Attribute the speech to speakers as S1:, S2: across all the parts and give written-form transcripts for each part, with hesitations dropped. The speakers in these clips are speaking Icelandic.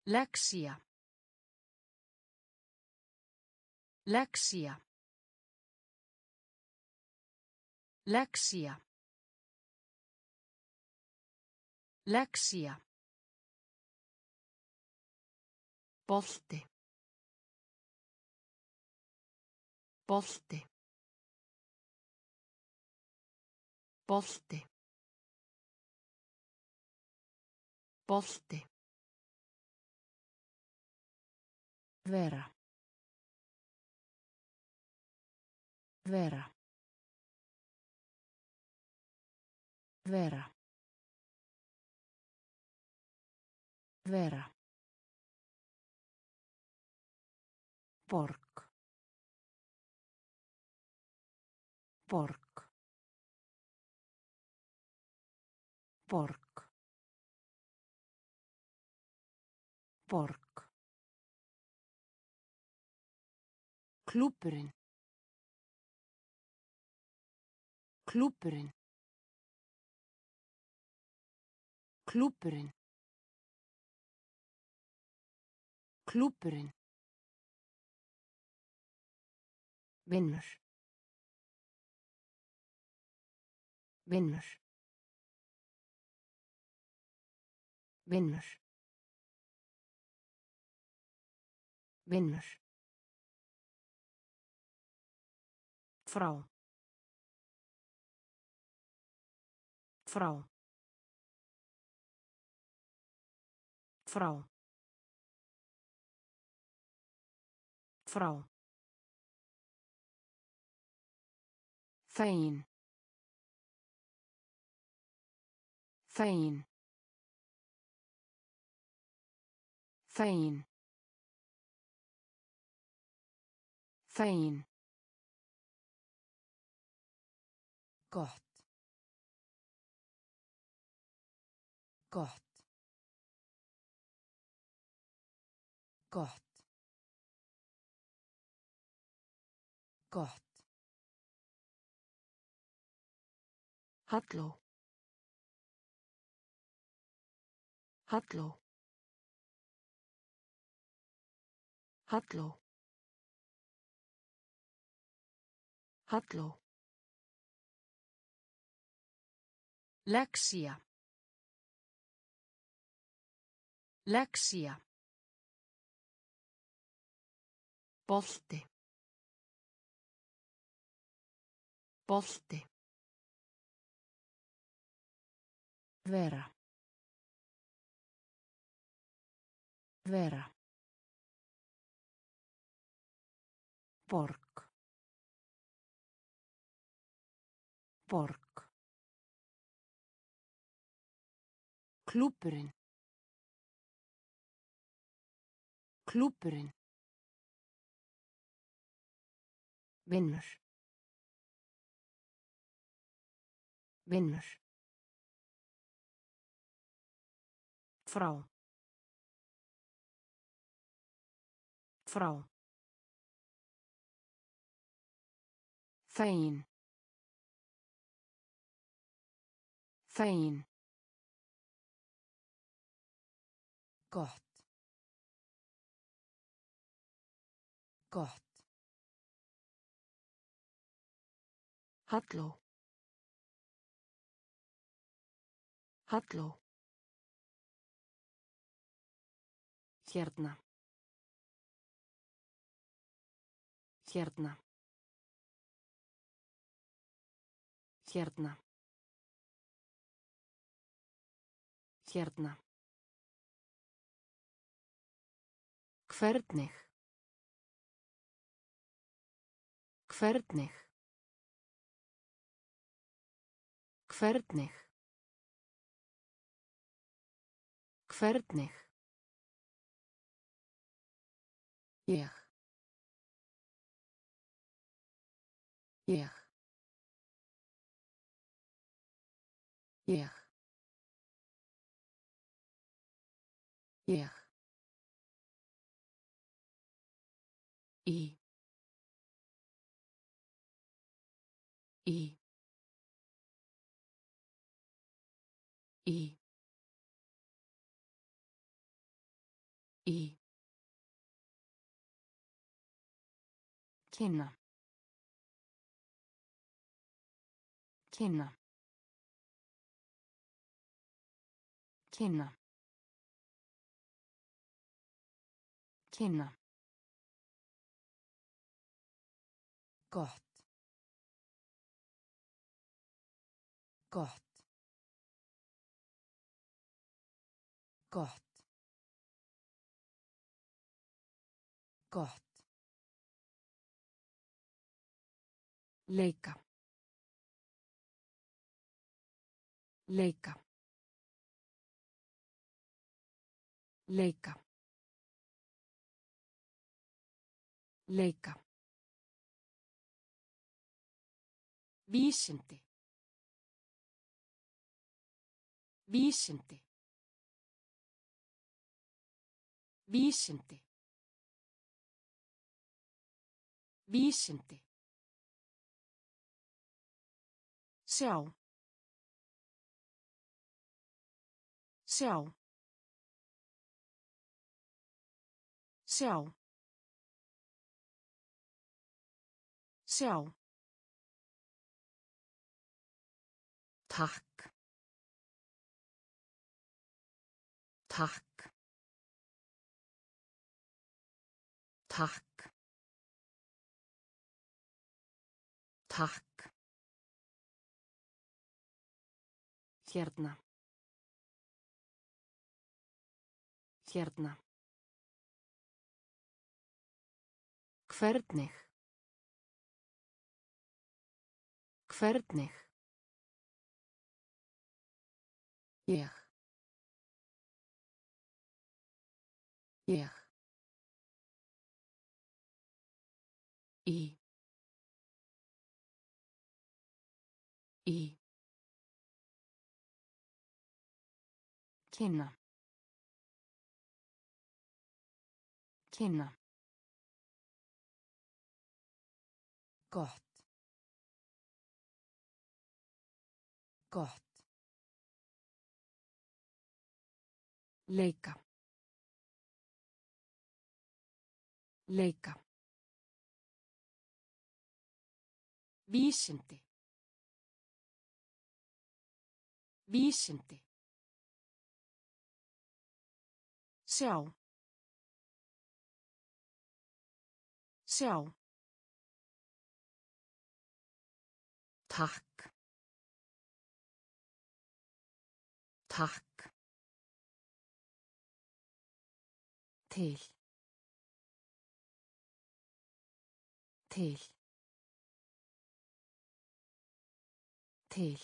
S1: Lexía. Lexía. Lexía. Lexía. Bolti. Bolti. Bolti. Bolti. Vera. Vera. Vera. Vera. Pork. Pork. Pork. Pork. Klúbburinn. Klúbburinn. Klúbburinn. Klúbburinn. Vinnur. Vinnur. Vinnur. Vinnur. Frá. Frá. Frá. Frá. Þegin. Þegin. Þegin. Þegin. Gott. Gott. Gott. Gott. Halló. Halló. Halló. Halló. Lexía. Lexía. Bolti. Bolti. Vera. Vera. Pork. Pork. Klúbburinn. Klúbburinn. Vinnur. Vinnur. Frá. Frá. Þegin. Þegin. Gott. Gott. Halló. Halló. Hérna. Hérna. Hérna. Hérna. Hvernig. Hvernig. Hvernig. Hvernig. Ég. Ég. Ég. Ég. Í. Í. Í. Í. Kynna. Kynna. Kynna. Kynna. Gott. Gott. Gott. Gott. Leika. Leika. Leika. Leika. Vísindi. Vísindi. Vísindi. Vísindi. Sjá. Sjá. Sjá. Sjá. Takk. Takk. Takk. Takk. Hérna. Hérna. Hvernig. Hvernig. Ég. Ég. Í. Í. Kynna. Kynna. Gott. Gott. Leika. Leika. Vísindi. Vísindi. Sjá. Sjá. Takk. Takk. Til. Til. Til.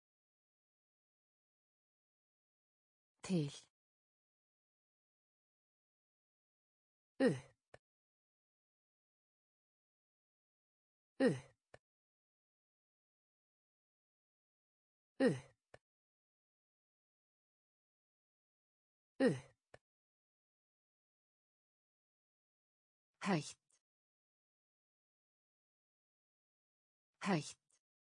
S1: Til. Upp. Upp. Upp. Upp. Hætt. Hætt.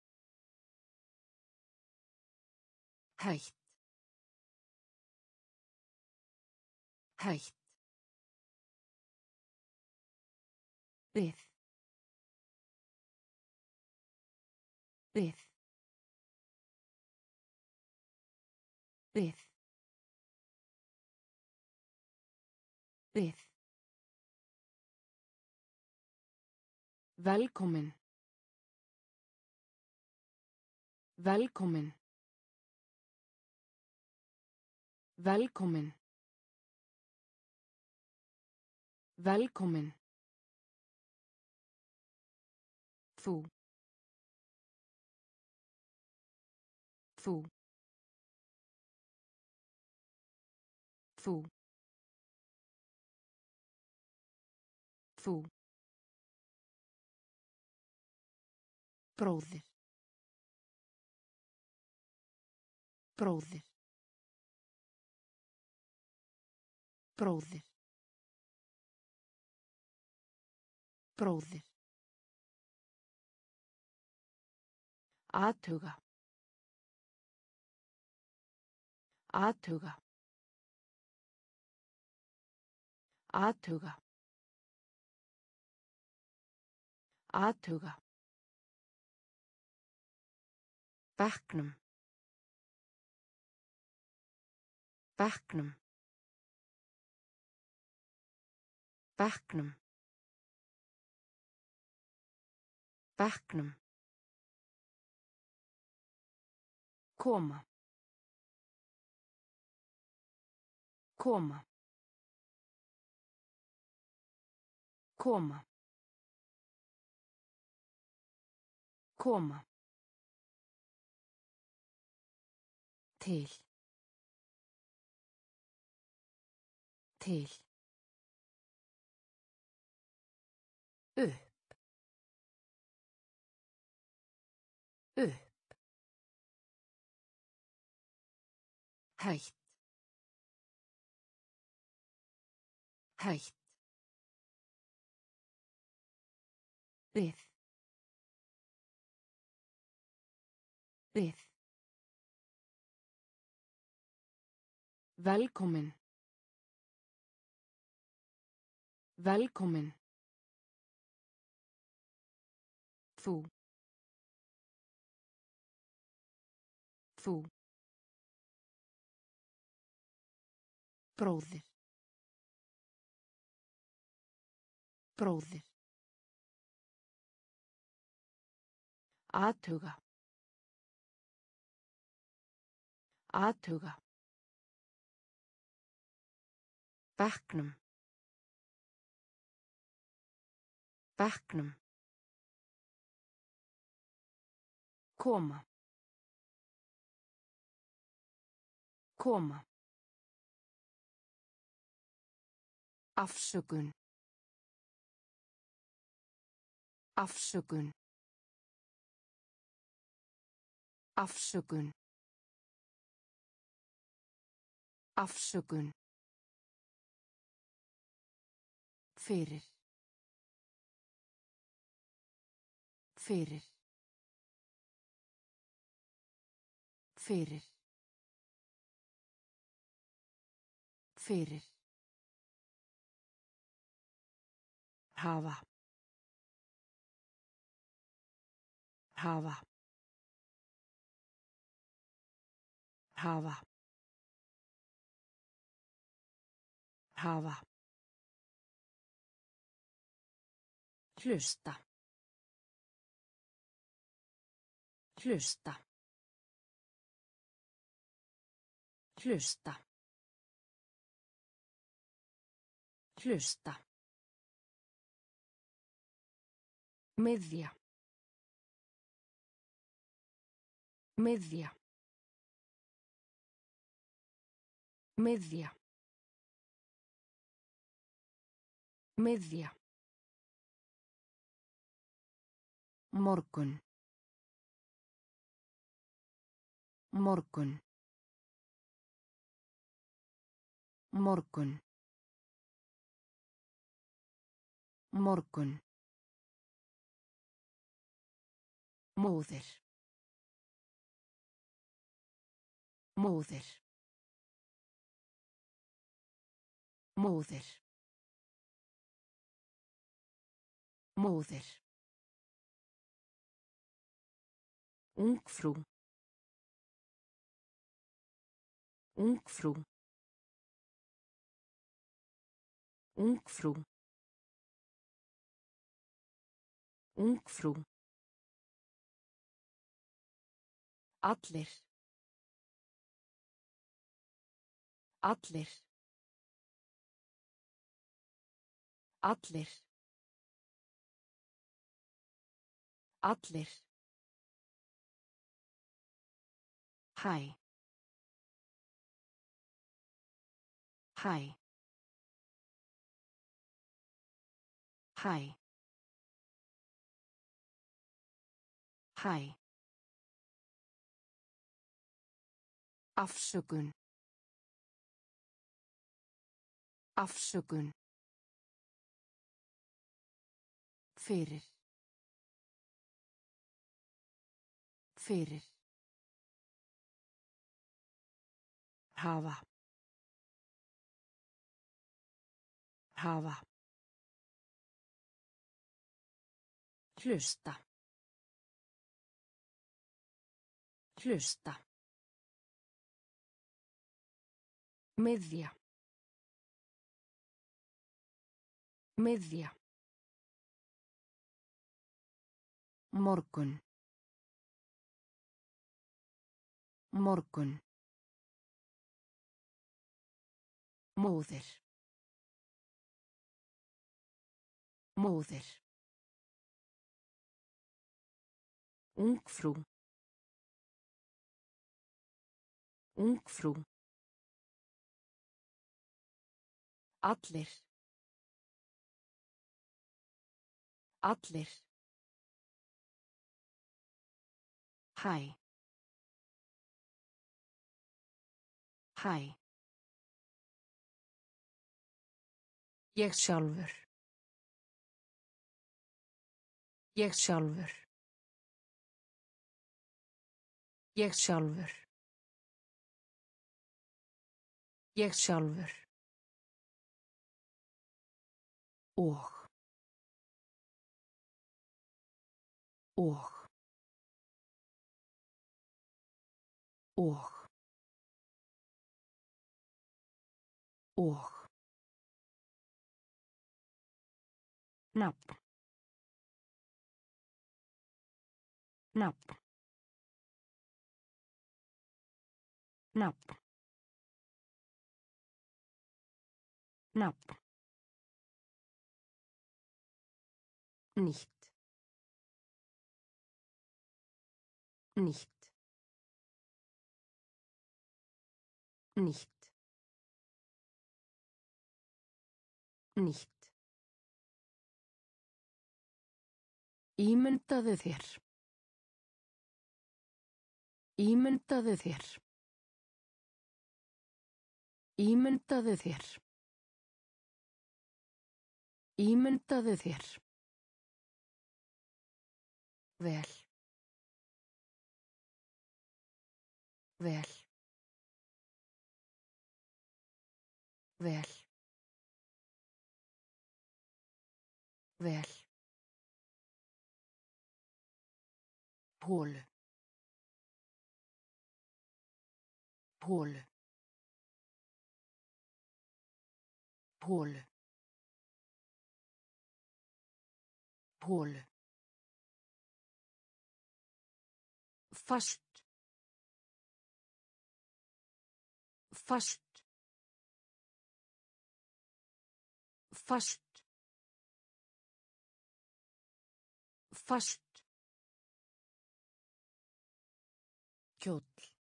S1: Hætt. Hætt. Við. Við. Við. Við. Velkomin. Velkomin. Velkomin. Velkomin. Þú. Þú. Þú. Þú. Bróðir. Bróðir. Bróðir. Bróðir. Athuga. Athuga. Athuga. Athuga. Bekknum. Bekknum. Bekknum. Bekknum. Koma. Koma. Koma. Koma. Til. Til. Upp. Upp. Hætt. Hætt. Við. Við. Velkomin. Velkomin. Þú. Þú. Bróðir. Bróðir. Athuga. Athuga. Bekknum. Bekknum. Koma. Koma. Afsökun. Afsökun. Afsökun. Afsökun. Fyrir. Fyrir. Fyrir. Fyrir. Hafa. Hafa. Hafa. Hafa. Hlusta. Hlusta. Hlusta. Hlusta. Miðja. Miðja. Miðja. Miðja. Morgun. Morgun. Morgun. Morgun. Móðir. Móðir. Móðir. Móðir. Ungfrú. Ungfrú. Ungfrú. Ungfrú. Allir. Allir. Allir. Allir. Hæ. Hæ. Hæ. Hæ. Afsökun. Afsökun. Fyrir. Fyrir. Hafa. Hafa. Hlusta. Hlusta. Miðja. Miðja. Morgun. Morgun. Móðir. Móðir. Ungfrú. Ungfrú. Allir. Allir. Hæ. Hæ. Ég sjálfur. Ég sjálfur. Ég sjálfur. Ég sjálfur. Og. Og. Og. Og. Nafn. Nafn. Nafn. Nafn. Nicht. Nicht. Nicht. Nicht. Ímyndaðu þér. Ímyndaðu þér. Ímyndaðu þér. Ímyndaðu þér. Vel. Vel. Vel. Vel. Holu. Holu. Holu. Holu. Fast. Fast. Fast. Fast. Kjóll.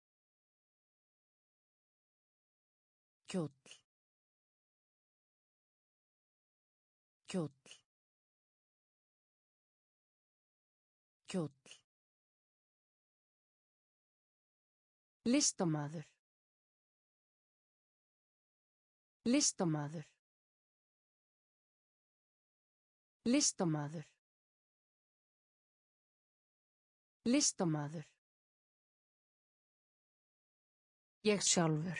S1: Kjóll. Kjóll. Kjóll. Listamaður. Listamaður. Listamaður. Listamaður. Ég sjálfur.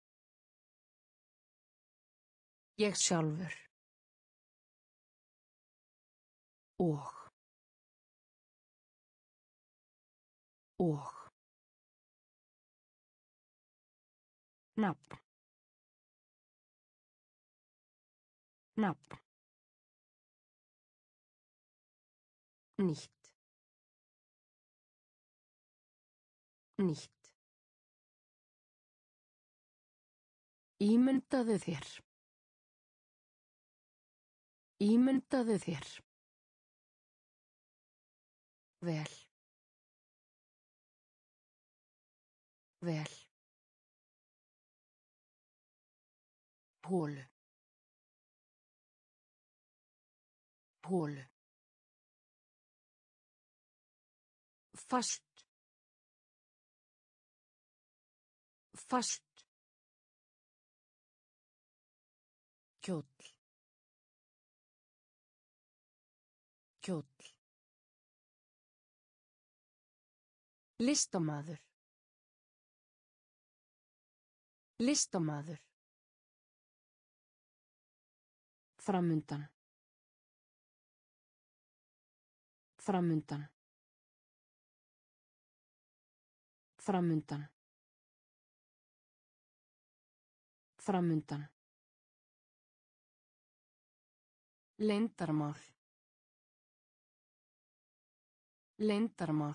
S1: Ég sjálfur. Og. Og. Nafn. Nafn. Nicht. Nicht. Ímyndaðu þér. Ímyndaðu þér. Vel. Vel. Holu. Holu. Fast. Fast. Kjóll. Kjóll. Listamaður. Listamaður. Framundan. Framundan. Framundan. Framundan. Leyndarmál. Leyndarmál.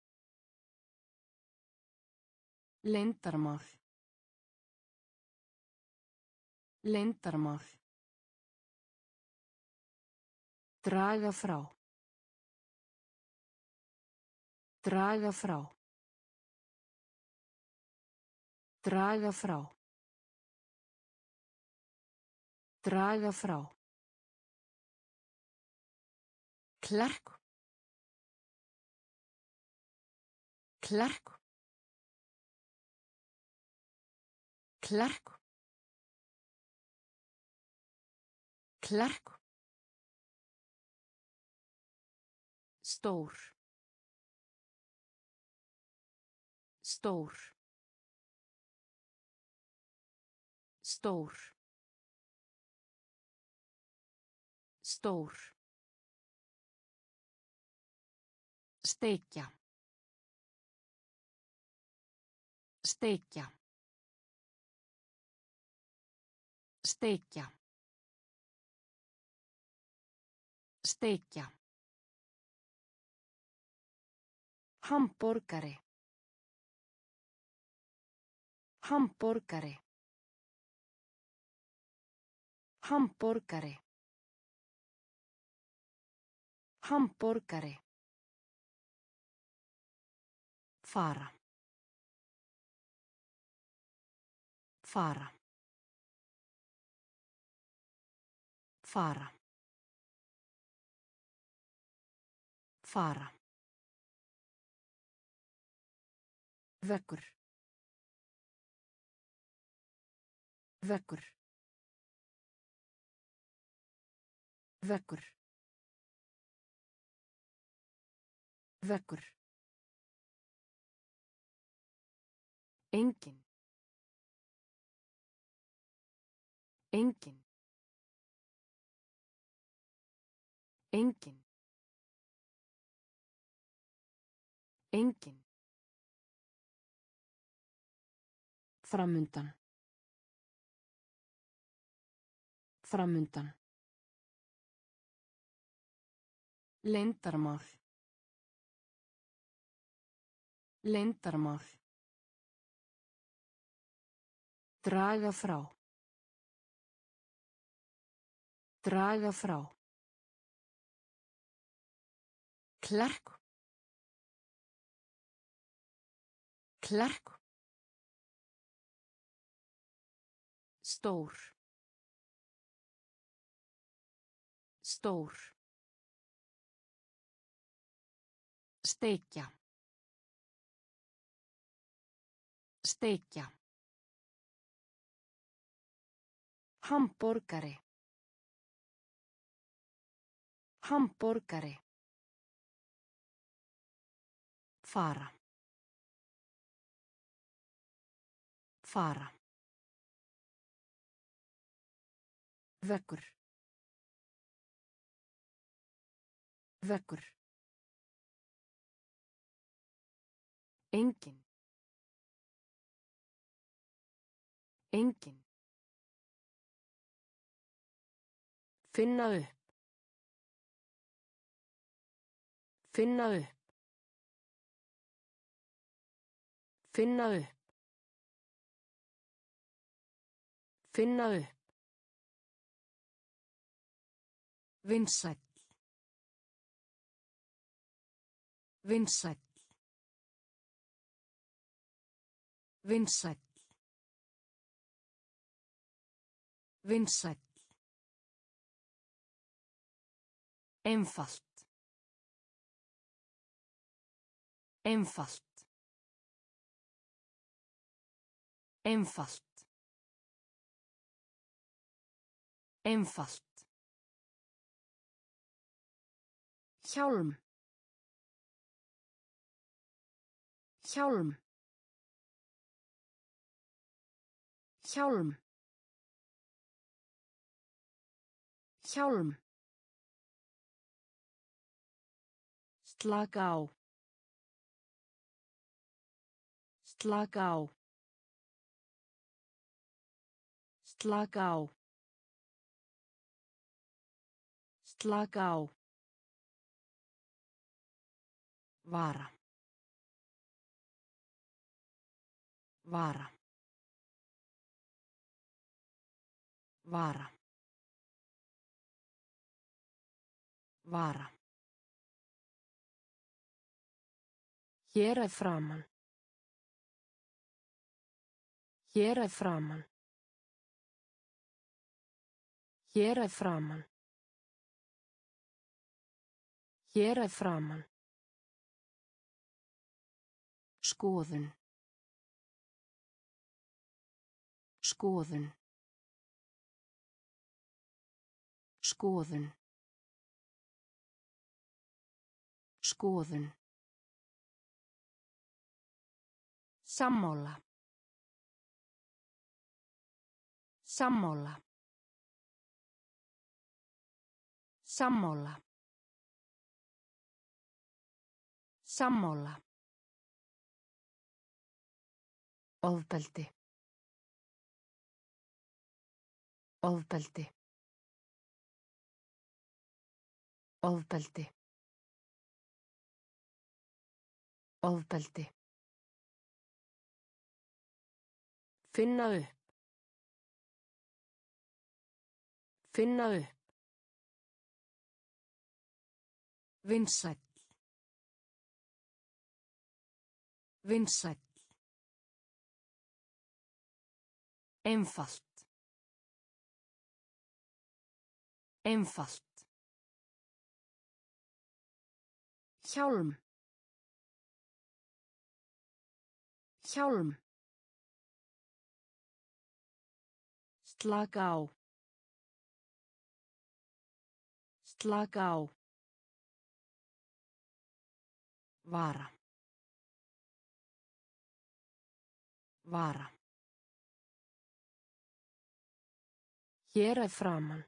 S1: Leyndarmál. Leyndarmál. Draga frá. Draga frá. Draga frá. Draga frá. Klerk. Klerk. Klerk. Klerk. Stór. Stór. Stór. Stór. Steikja. Steikja. Steikja. Steikja. Hamborgari. Hamborgari. Hamborgari. Hamborgari. Fara. Fara. Fara. Fara. Vekkur. Vekkur. Vekkur. Vekkur. Engin. Engin. Engin. Engin. Framundan. Framundan. Leyndarmál. Leyndarmál. Draga frá. Draga frá. Klerk. Klerk. Stór. Stór. Steikja. Steikja. Hamborgari. Hamborgari. Fara. Fara. Vekkur. Vekkur. Engin. Engin. Finna upp. Finna upp. Finna upp. Finna upp. Vinsæll. Vinsæll. Vinsæll. Vinsæll. Einfalt. Einfalt. Einfalt. Einfalt. Hjálm. Hjálm. Hjálm. Hjálm. Slaka á. Slaka á. Slaka á. Slaka á. Vara. Vara. Vara. Vara. Hér að framan. Hér að framan. Hér að framan. Hér að framan. Skoðun. Skoðun. Skoðun. Skoðun. Sammála. Sammála. Sammála. Sammála. Ofbeldi. Ofbeldi. Ofbeldi. Ofbeldi. Finna upp. Finna upp. Vinsæll. Vinsæll. Einfalt. Einfalt. Hjálm. Hjálm. Slaka á. Slaka á. Vara. Vara. Hér að framan.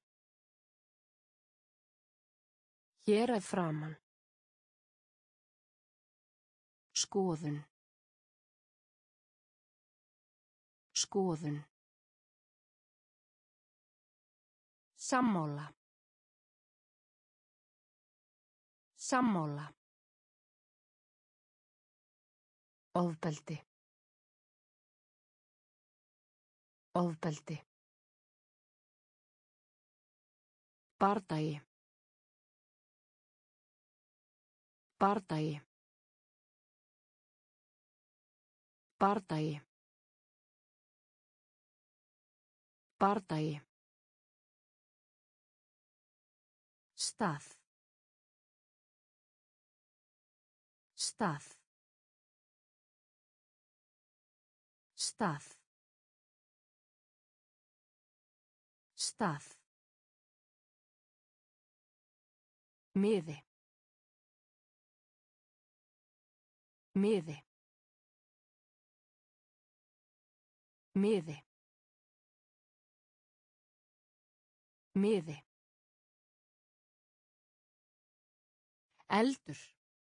S1: Hér að framan. Skoðun. Skoðun. Sammála. Sammála. Ofbeldi. Ofbeldi. Bardagi. Bardagi. Bardagi. Bardagi. Stað. Stað. Stað. Stað. Miði. Miði. Miði. Miði. Eldur.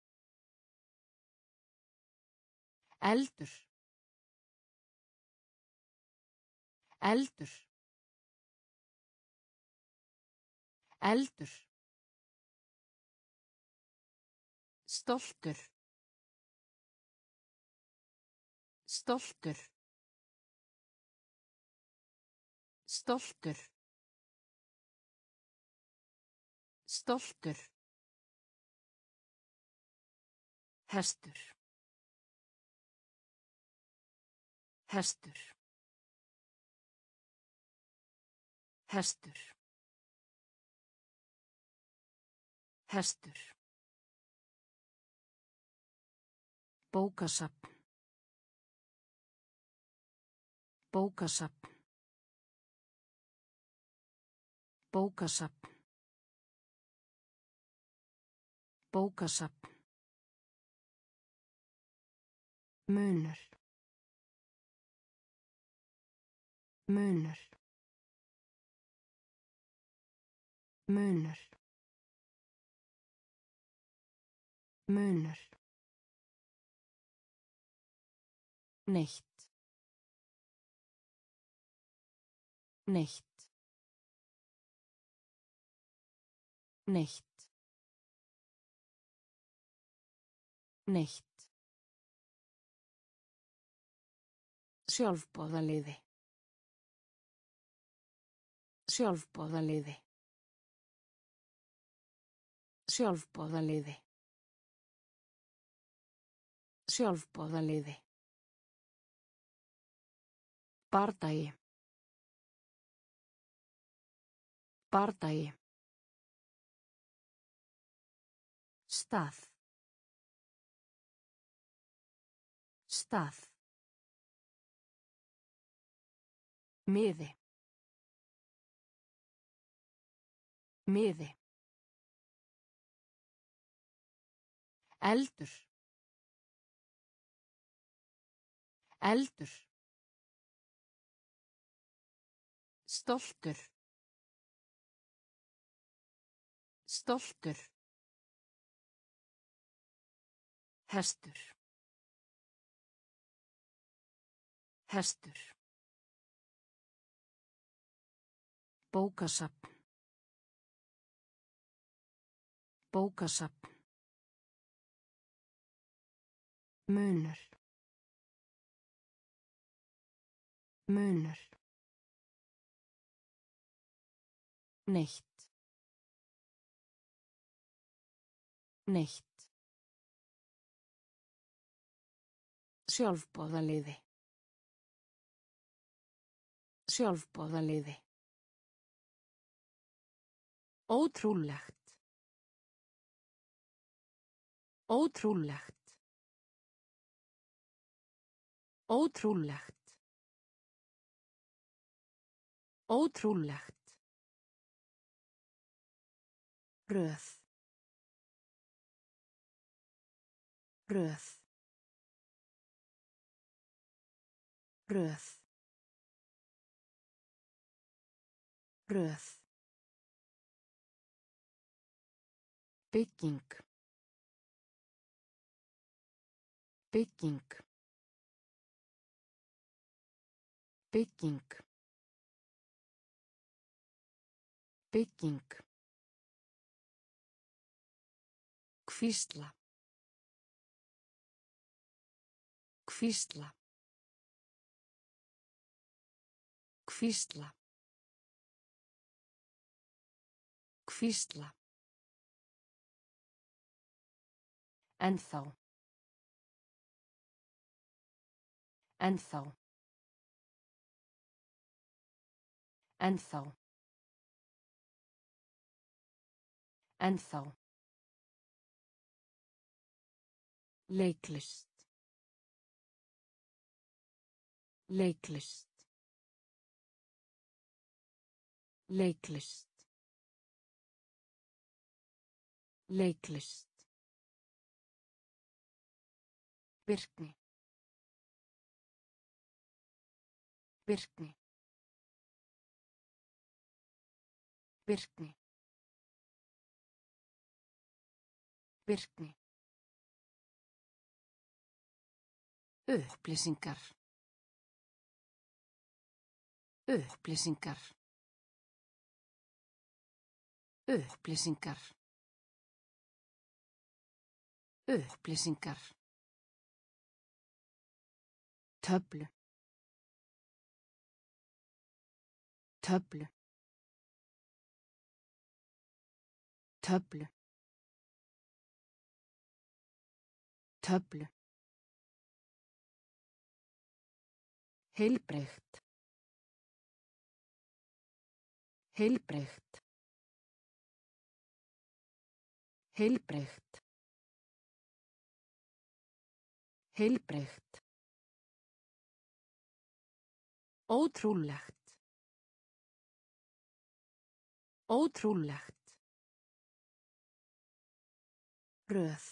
S1: Eldur. Eldur. Eldur. Stoltur. Stoltur. Stoltur. Stoltur. Hestur. Hestur. Hestur. Hestur. Bókasafn. Bókasafn. Bókasafn. Bókasafn. Munur. Munur. Munur. Munur. Neitt. Neitt. Neitt. Neitt. Sjálfboðaliði. Sjálfboðaliði. Sjálfboðaliði. Sjálfboðaliði. Bardagi. Bardagi. Stað. Stað. Miði. Miði. Eldur. Eldur. Stoltur. Stoltur. Hestur. Hestur. Bókasafn. Bókasafn. Munur. Munur. Neitt. Neitt. Sjálfboðaliði. Sjálfboðaliði. Ótrúlegt. Ótrúlegt. Ótrúlegt. Ótrúlegt. Röð. Röð. Röð. Röð. Bygging. Bygging. Bygging. Bygging. Hvísla. Hvísla. Hvísla. Hvísla. Ennþá. Ennþá. Ennþá. Ennþá. Leiklist. Leiklist. Leiklist. Leiklist. Birkni. Birkni. Birkni. Birkni. Upplýsingar. Upplýsingar. Upplýsingar. Upplýsingar. Töflu. Töflu. Töflu. Töflu. Heilbrigt. Heilbrigt. Heilbrigt. Heilbrigt. Ótrúlegt. Ótrúlegt. Röð.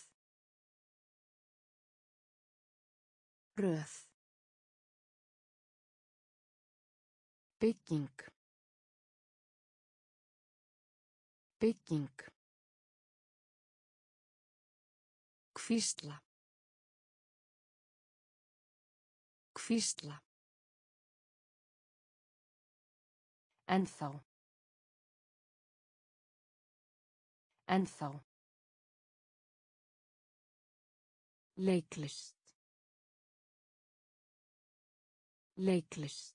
S1: Röð. Bygging. Bygging. Hvísla. Hvísla. Ennþá. Ennþá. Leiklist. Leiklist.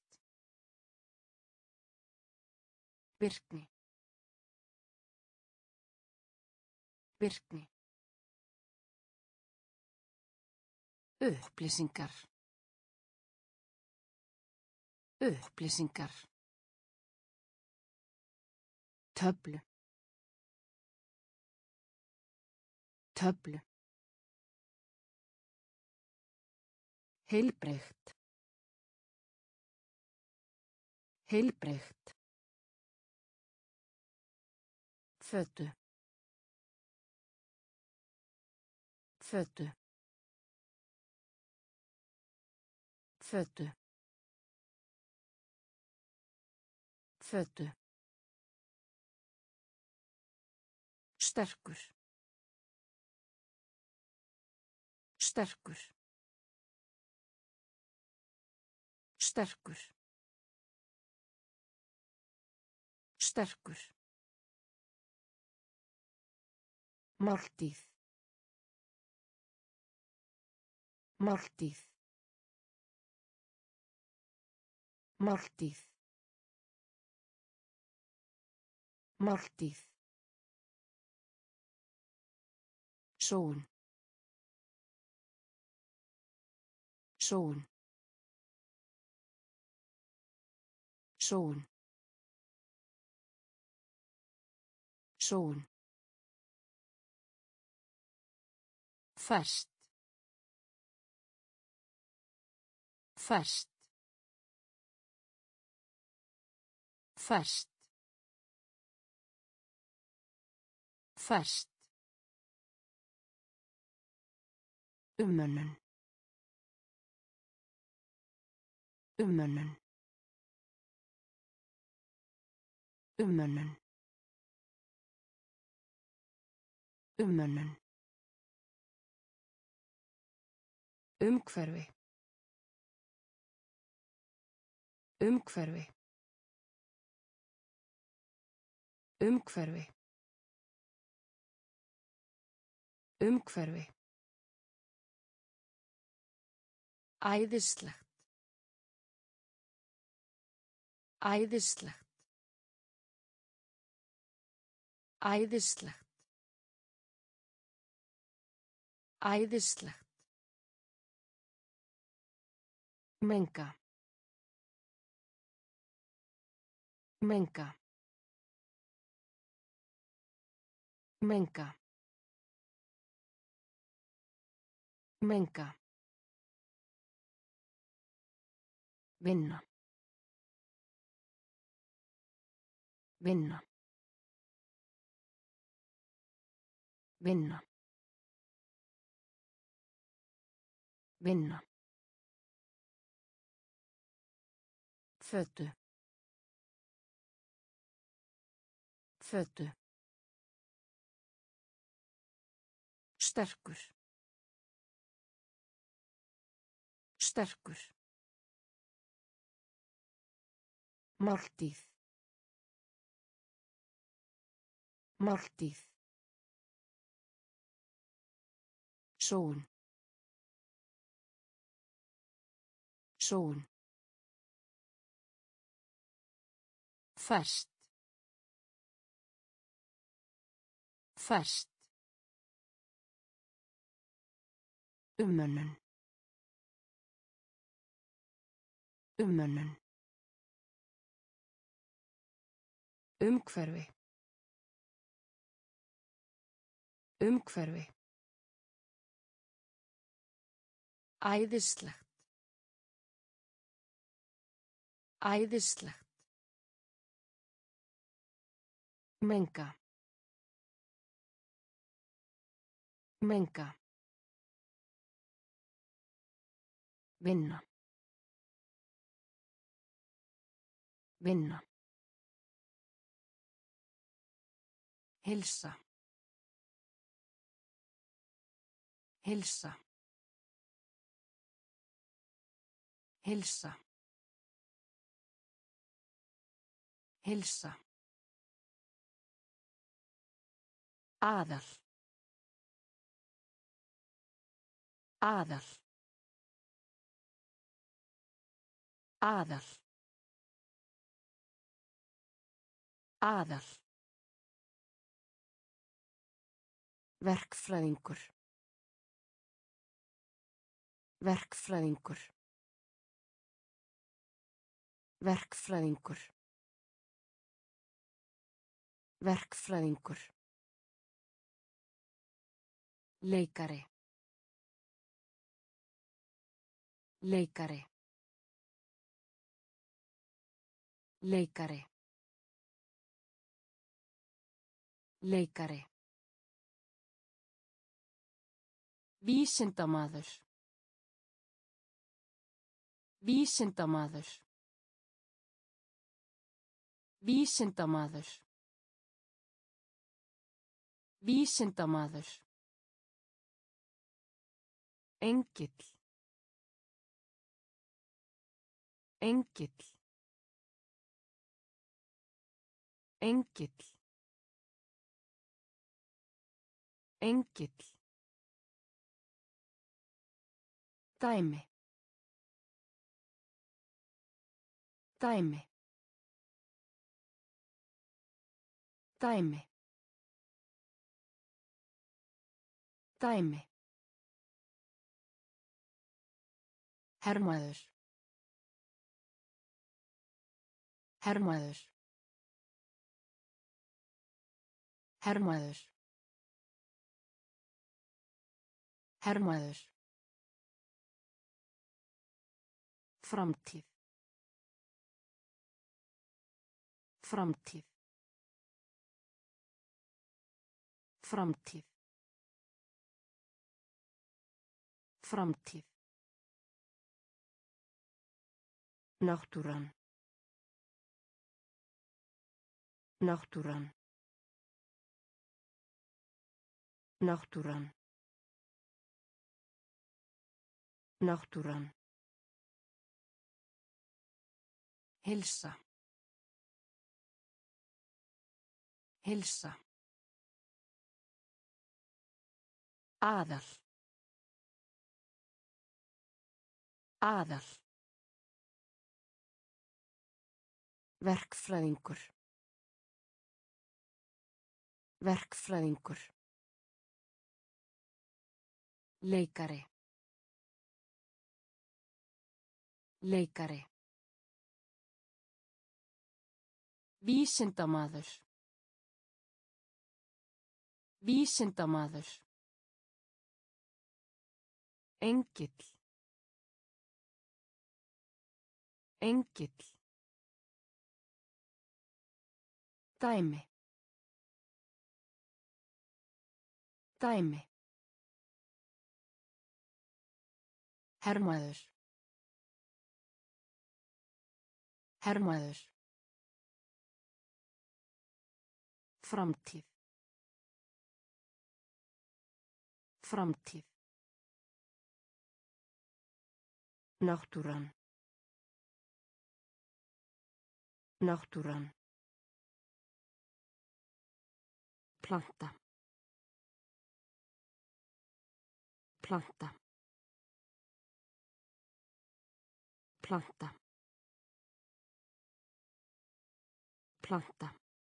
S1: Virkni. Virkni. Upplýsingar. Upplýsingar. Töflu. Töflu. Heilbrigt. Heilbrigt. Fötu. Fötu. Fötu. Fötu. Sterkur. Sterkur. Sterkur. Sterkur. Máltíð. Máltíð. Máltíð. Máltíð. Sól. Sól. Sól. Sól. Ferskt. Ferskt. Ferskt. Ferskt. Umönnun. Umönnun. Umönnun. Umönnun. Umhverfi. Umhverfi. Umhverfi. Umhverfi. Æðislegt. Æðislegt. Æðislegt. Æðislegt. Menga. Menga. Menga. Menga. Vinna. Vinna. Vinna. Vinna. Fötu. Fötu. Sterkur. Sterkur. Máltíð. Máltíð. Sól. Sól. Ferskt. Ferskt. Umönnun. Umönnun. Umhverfi. Umhverfi. Æðislegt. Æðislegt. Menga. Menga. Vinna. Vinna. Heilsa. Heilsa. Heilsa. Heilsa. Aðal. Aðal. Aðal. Aðal. Verkfræðingur. Verkfræðingur. Verkfræðingur. Verkfræðingur. Leikari. Leikari. Leikari. Leikari. Vísindamaður. Vísindamaður. Vísindamaður. Vísindamaður. Engill. Engill. Engill. Engill. Dæmi. Dæmi. Dæmi. Dæmi. Hermaður. Hermaður. Hermaður. Hermaður. Framtíð. Framtíð. Framtíð. Framtíð. Náttúran. Náttúran. Náttúran. Náttúran. Heilsa. Heilsa. Aðal. Aðal. Verkfræðingur. Verkfræðingur. Leikari. Leikari. Vísindamaður. Vísindamaður. Engill. Engill. Dæmi. Dæmi. Hermaður. Hermaður. Framtíð. Framtíð. Náttúran. Náttúran. Planta. Planta. Planta. Planta.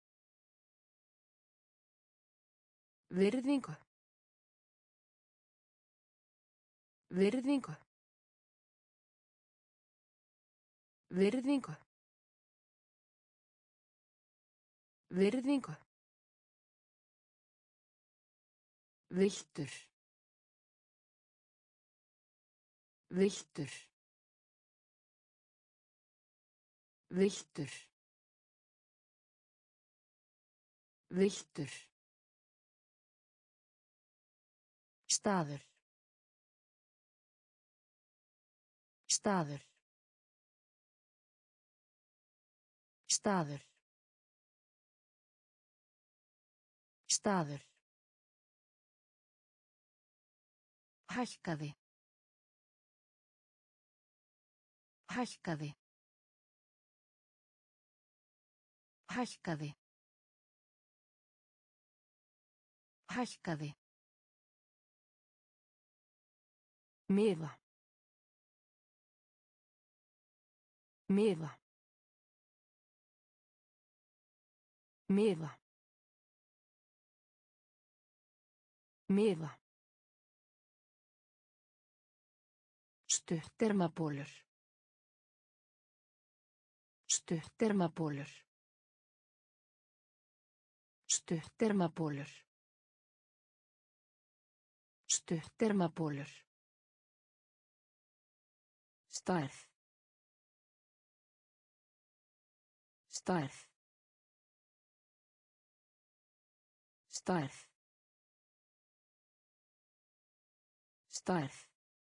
S1: Virðingu. Virðingu. Virðingu. Virðingu. Villtur. Villtur. Villtur. Villtur. Staður. Staður. Staður. Staður. Hækkaði. Hækkaði. Hækkaði. Hækkaði. Miða. Miða. Miða. Miða. Stuttermabólur. Stuttermabólur. Stuttermabólur. Stuttermabólur. Stærð. Stærð. Stærð. Stærð.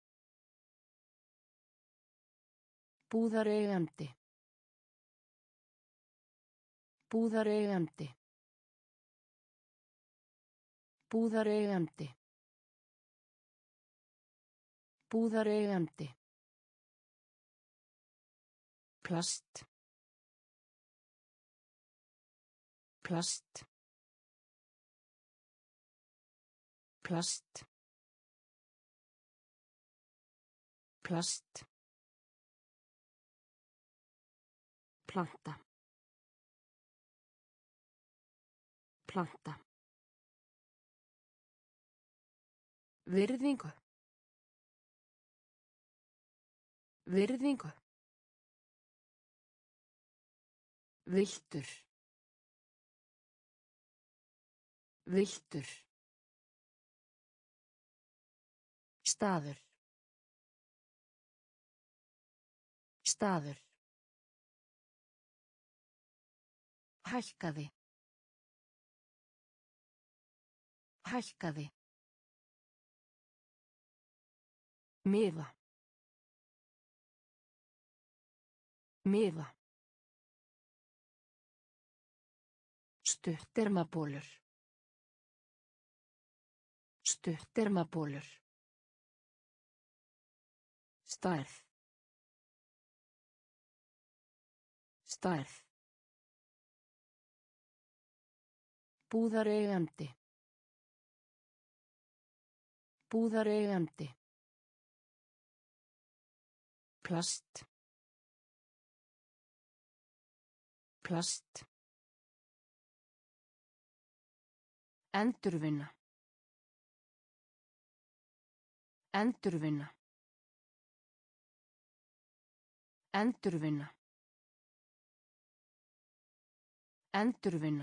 S1: Búðareigandi. Búðareigandi. Búðareigandi. Búðareigandi. Plast. Plast. Plast. Plast. Planta. Planta. Virðingu. Virðingu. Villtur. Villtur. Staður. Staður. Hækkaði. Hækkaði. Miða. Miða. Stuttermabólur. Stuttermabólur. Stærð. Stærð. Búðareigandi. Búðareigandi. Plast. Plast. Endurvinna. Endurvinna. Endurvinna. Endurvinna.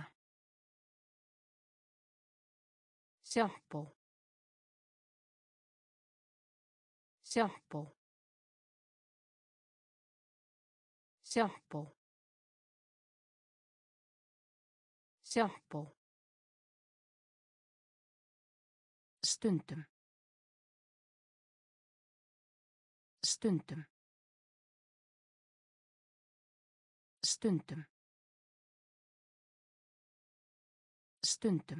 S1: Sjampó. Sjampó. Sjampó. Sjampó. Stundum. Stundum. Stundum. Stundum.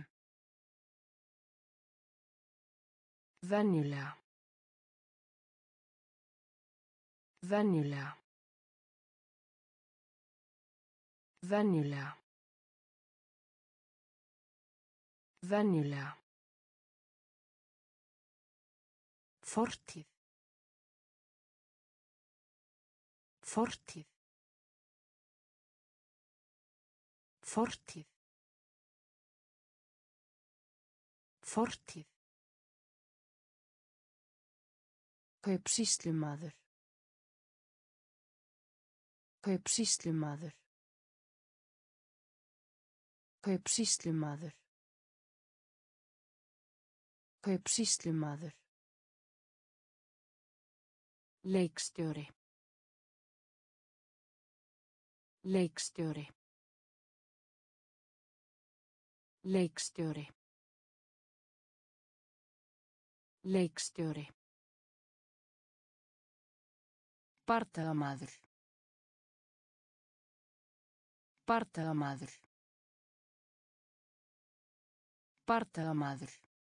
S1: Venjulega. Venjulega. Venjulega. Venjulega. Fortíð. Fortíð. Fortíð. Fortíð. Kaupsýslumaður. Kaupsýslumaður. Kaupsýslumaður. Kaupsýslumaður. Leikstjóri. Leikstjóri. Leikstjóri. Leikstjóri. Bardagamaður. Bardagamaður. Bardagamaður.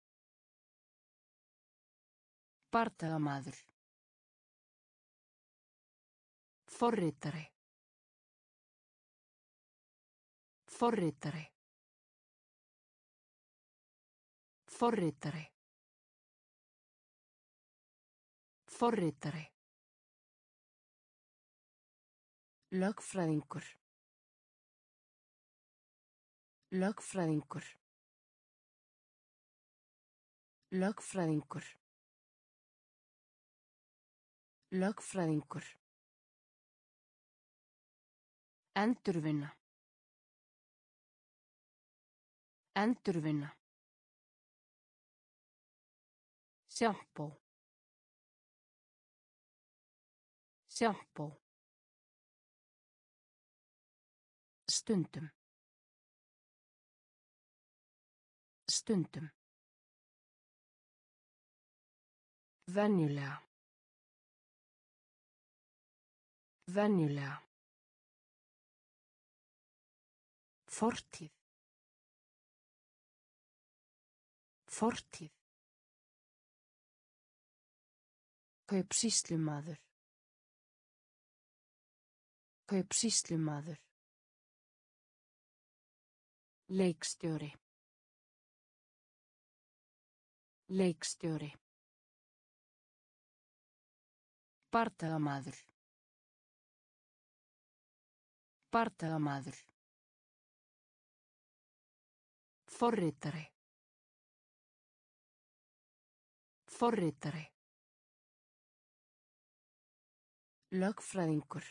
S1: Bardagamaður. Forritari. Forritari. Forritari. Forritari. Lögfræðingur. Lögfræðingur. Lögfræðingur. Lögfræðingur. Endurvinna. Endurvinna. Sjampó. Sjampó. Stundum. Stundum. Venjulega. Venjulega. Fortíð. Fortíð. Kaupsýslumaður. Kaupsýslumaður. Leikstjóri. Leikstjóri. Bardagamaður. Bardagamaður. Forritari. Forritari. Lögfræðingur.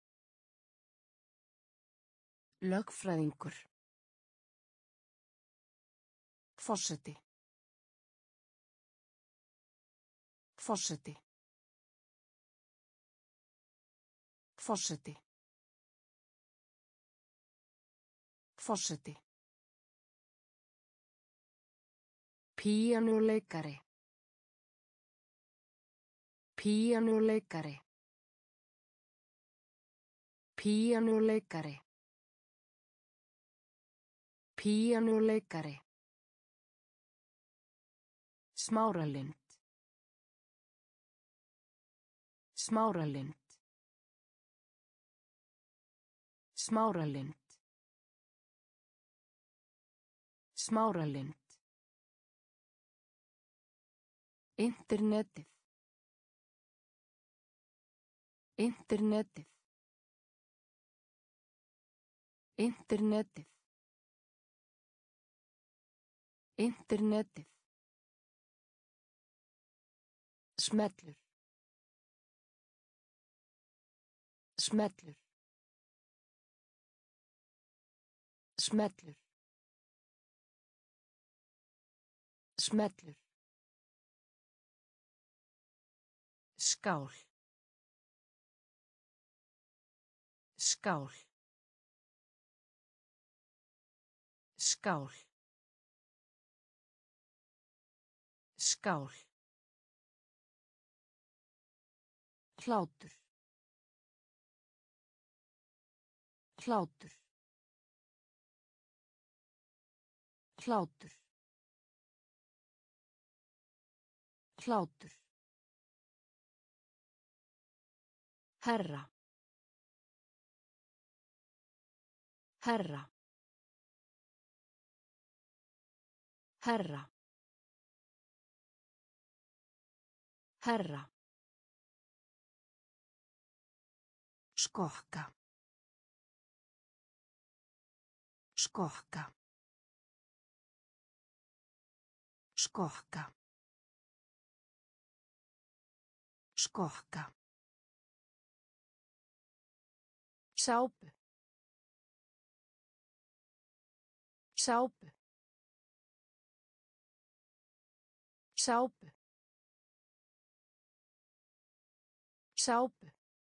S1: Lögfræðingur. Forseti. Forseti. Forseti. Forseti. Píanóleikari. Píanóleikari. Píanóleikari. Píanóleikari. Smáralind. Smáralind. Smáralind. Smáralind. Internetið. Internetið. Internetið. Internetið. Smellur. Smellur. Smellur. Smellur. Skál. Skál. Skál. Skál. Hlátur. Hlátur. Hlátur. Hlátur. Herra. Herra. Herra. Herra. Skokka. Skokka. Skokka. Skokka. Sápu. Sápu. Sápu. Sápu.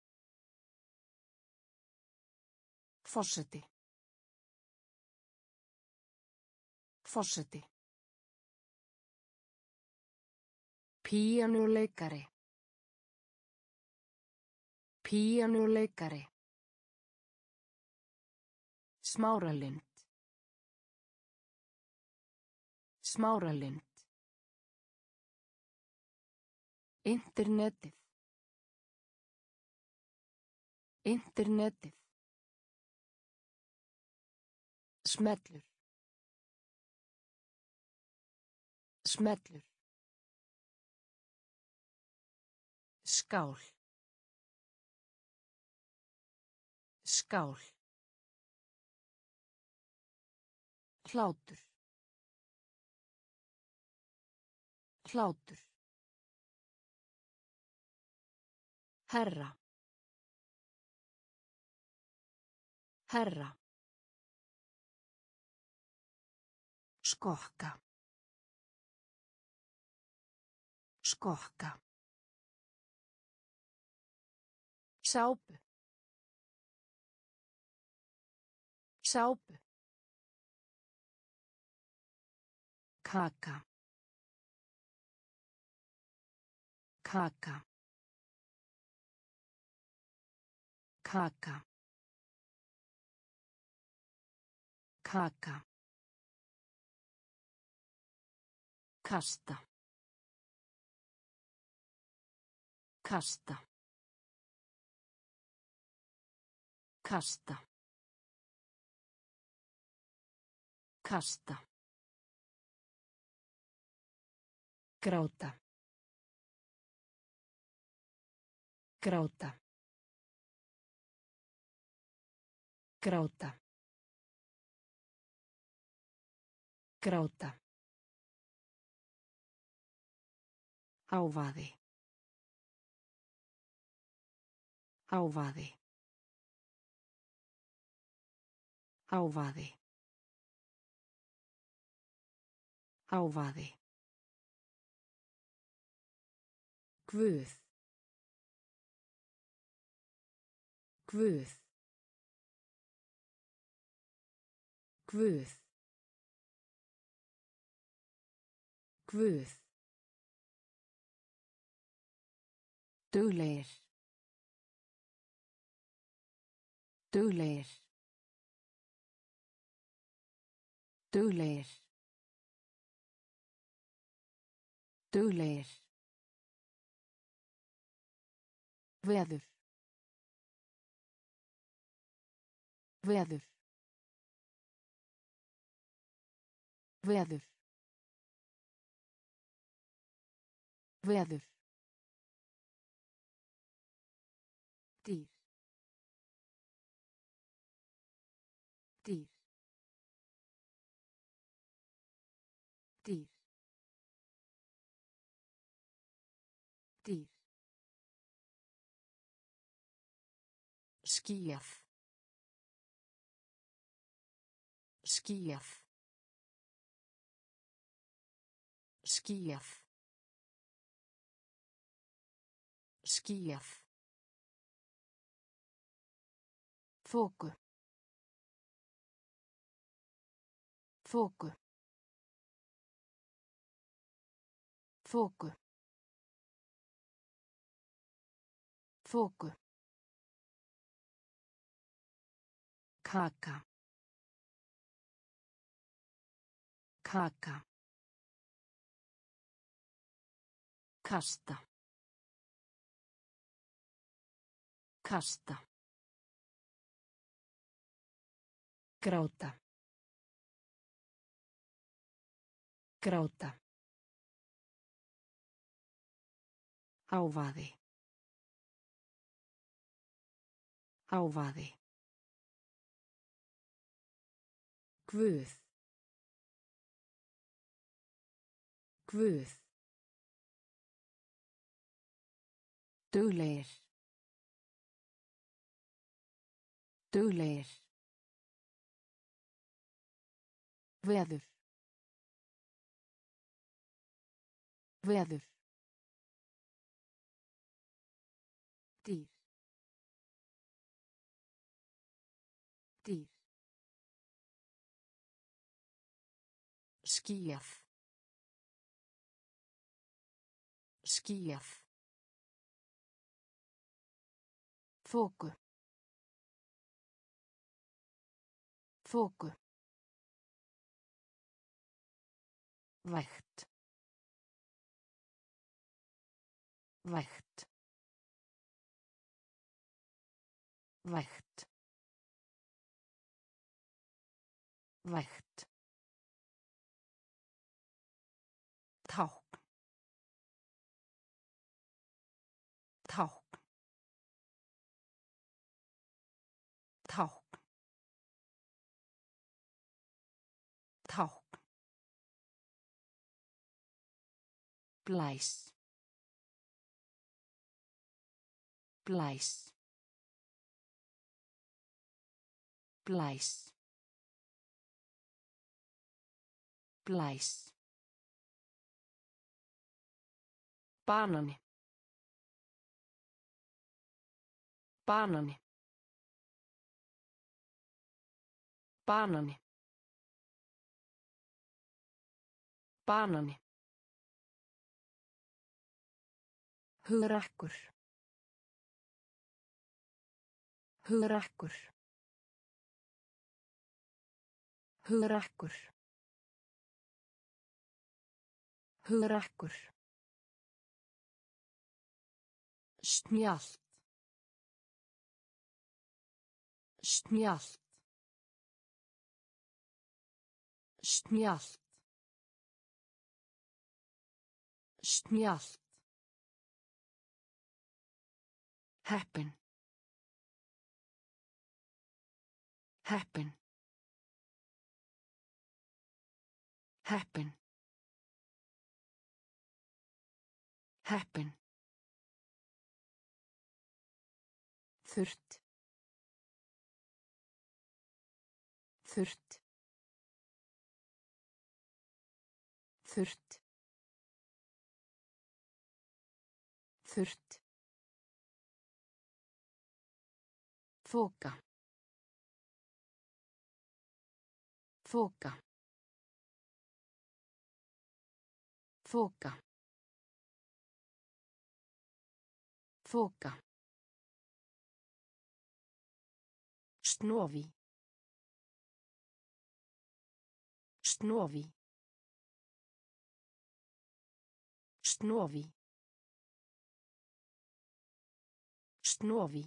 S1: Forseti. Forseti. Píanóleikari. Píanóleikari. Smáralind. Smáralind. Internetið. Internetið. Smellur. Smellur. Skál. Skál. Hlátur. Hlátur. Herra. Herra. Skokka. Skokka. Sápu. Sápu. Kaka. Kaka. Kaka. Kaka. Kasta. Kasta. Kasta. Kasta. Gráta. Gráta. Gráta. Gráta. Hávaði. Hávaði. Hávaði. Hávaði. Guð. Guð. Guð. Guð. Duglegir. Duglegir. Duglegir. Duglegir. Veður. Veður. Veður. Veður. Dýr. Dýr. Dýr. Dýr. Skýjað. Skýjað. Skýjað. Skýjað. Þoku. Þoku. Þoku. Þoku. Kaka. Kaka. Kasta. Kasta. Gráta. Gráta. Hávaði. Hávaði. Guð. Guð. Duglegir. Duglegir. Veður. Veður. Dýr. Dýr. Skýjað. Skýjað. Þoku. Þoku. Vægt. Vægt. Vægt. Vægt. Tákn. Tákn. Tákn. Tákn. Blæs. Blæs. Blæs. Blæs. Banani. Banani. Banani. Banani. Hugrakkur. Hugrakkur. Hugrakkur. Hugrakkur. Snjallt. Snjallt. Snjallt. Snjallt. Heppin. Heppin. Heppin. Heppin. Þurrt. Þurrt. Þurrt. Þurrt. Þoka. Þoka. Þoka. Þoka. Snovi. Snovi. Snovi. Snovi.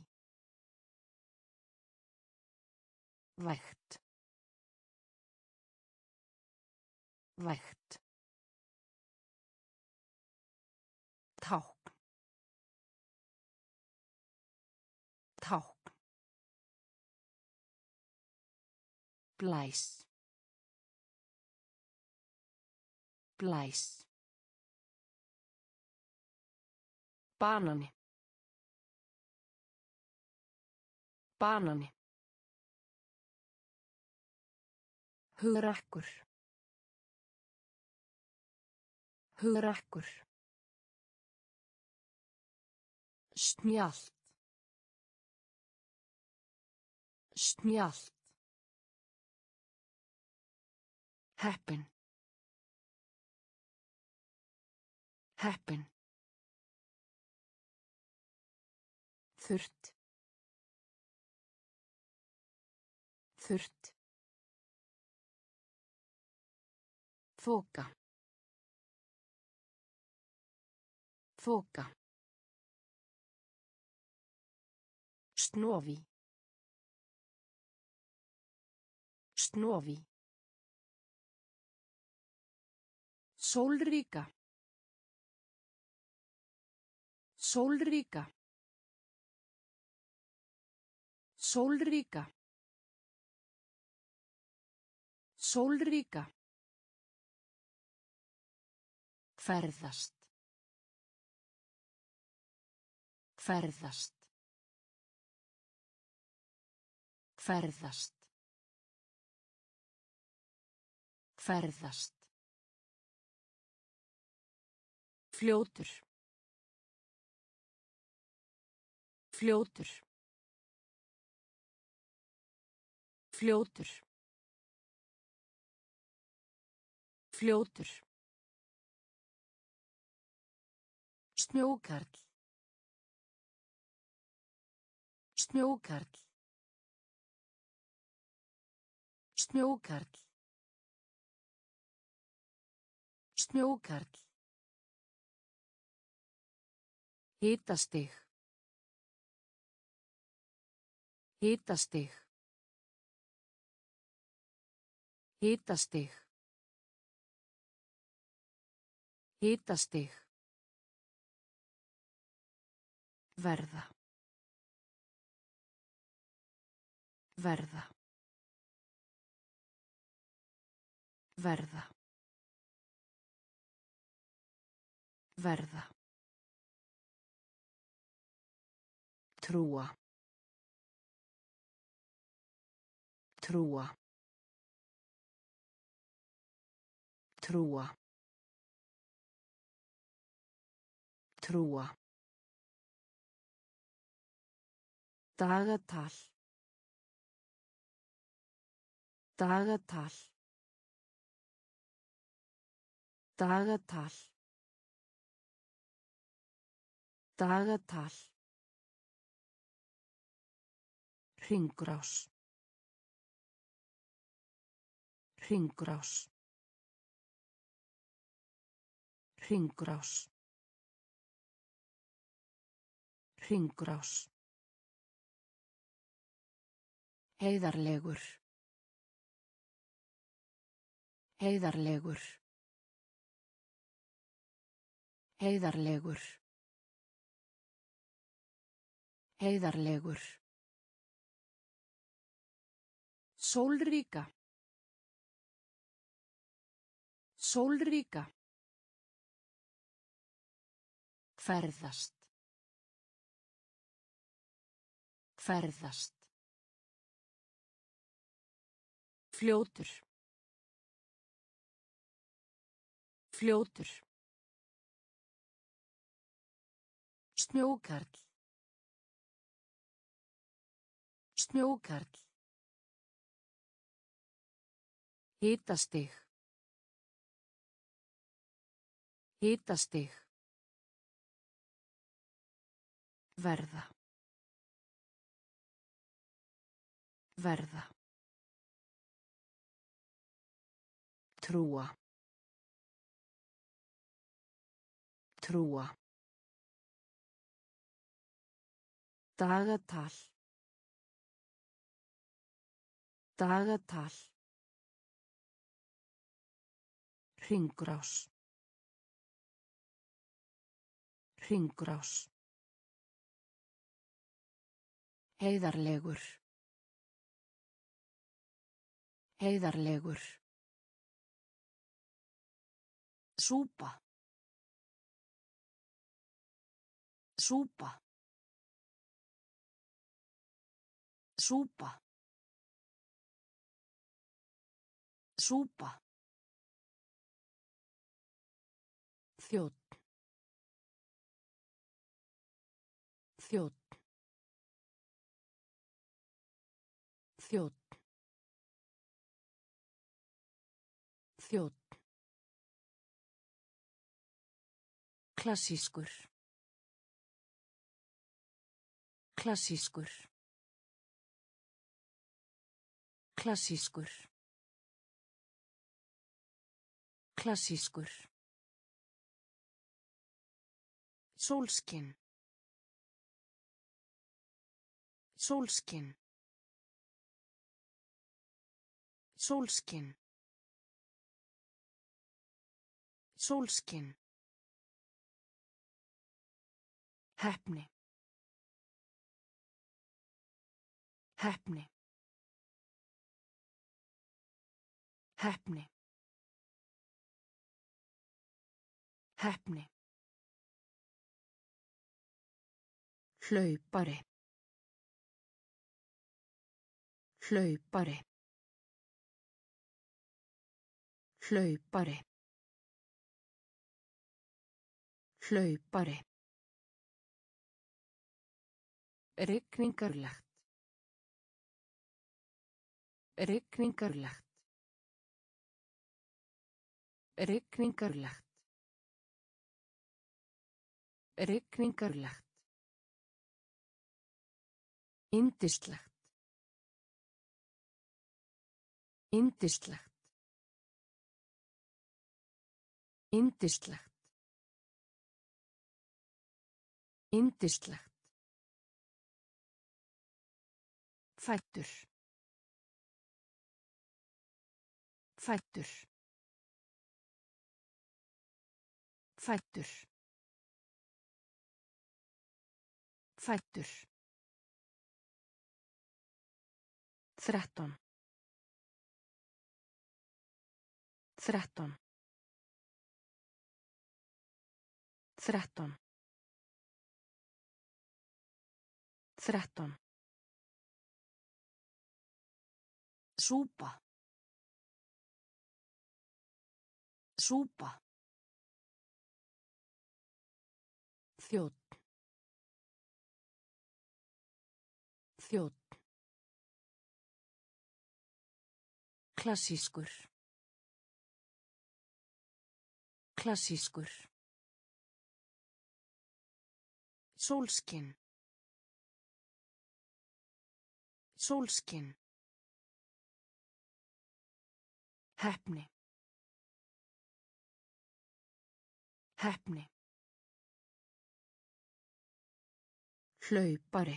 S1: Vægt. Vægt. Tákn. Tákn. Blæs. Blæs. Banani. Banani. Hugrakkur. Hugrakkur. Snjallt. Snjallt. Heppin. Heppin. Þurrt. Þurrt. Þoka. Þoka. Snovi. Snovi. Sólríka. Sólríka. Sólríka. Sólríka. Ferðast. Ferðast. Ferðast. Ferðast. Fljótur. Fljótur. Fljótur. Fljótur. Snjókarl. Snjókarl. Snjókarl. Snjókarl. Hitastig. Hitastig. Hitastig. Hitastig. Verða. Verða. Verða. Verða. Trúa. Trúa. Trúa. Trúa. Dagatal. Dagatal. Dagatal. Dagatal. Hringrás. Hringrás. Hringrás. Hringrás. Heiðarlegur. Heiðarlegur. Heiðarlegur. Heiðarlegur. Sólríka. Sólríka. Ferðast. Ferðast. Fljótur. Fljótur. Snjókarl. Snjókarl. Hitastig. Hitastig. Verða. Verða. Trúa. Trúa. Dagatal. Dagatal. Hringrás. Hringrás. Heiðarlegur. Heiðarlegur. Súpa. Súpa. Súpa. Súpa. Þjónn. Þjónn. Þjónn. Þjónn. Klassískur. Klassískur. Klassískur. Klassískur. Sólskin. Sólskin. Sólskin. Sólskin. Heppni. Heppni. Heppni. Heppni. Hlaupari. Hlaupari. Hlaupari. Hlaupari. Rigningarlegt. Rigningarlegt. Rigningarlegt. Rigningarlegt. Yndislegt. Yndislegt. Yndislegt. Yndislegt. Fæddur. Fæddur. Fæddur. Fæddur. 13. 13. 13. 13. Súpa. Súpa. Þjónn. Þjónn. Klassískur. Klassískur. Sólskin. Sólskin. Heppni. Heppni. Hlaupari.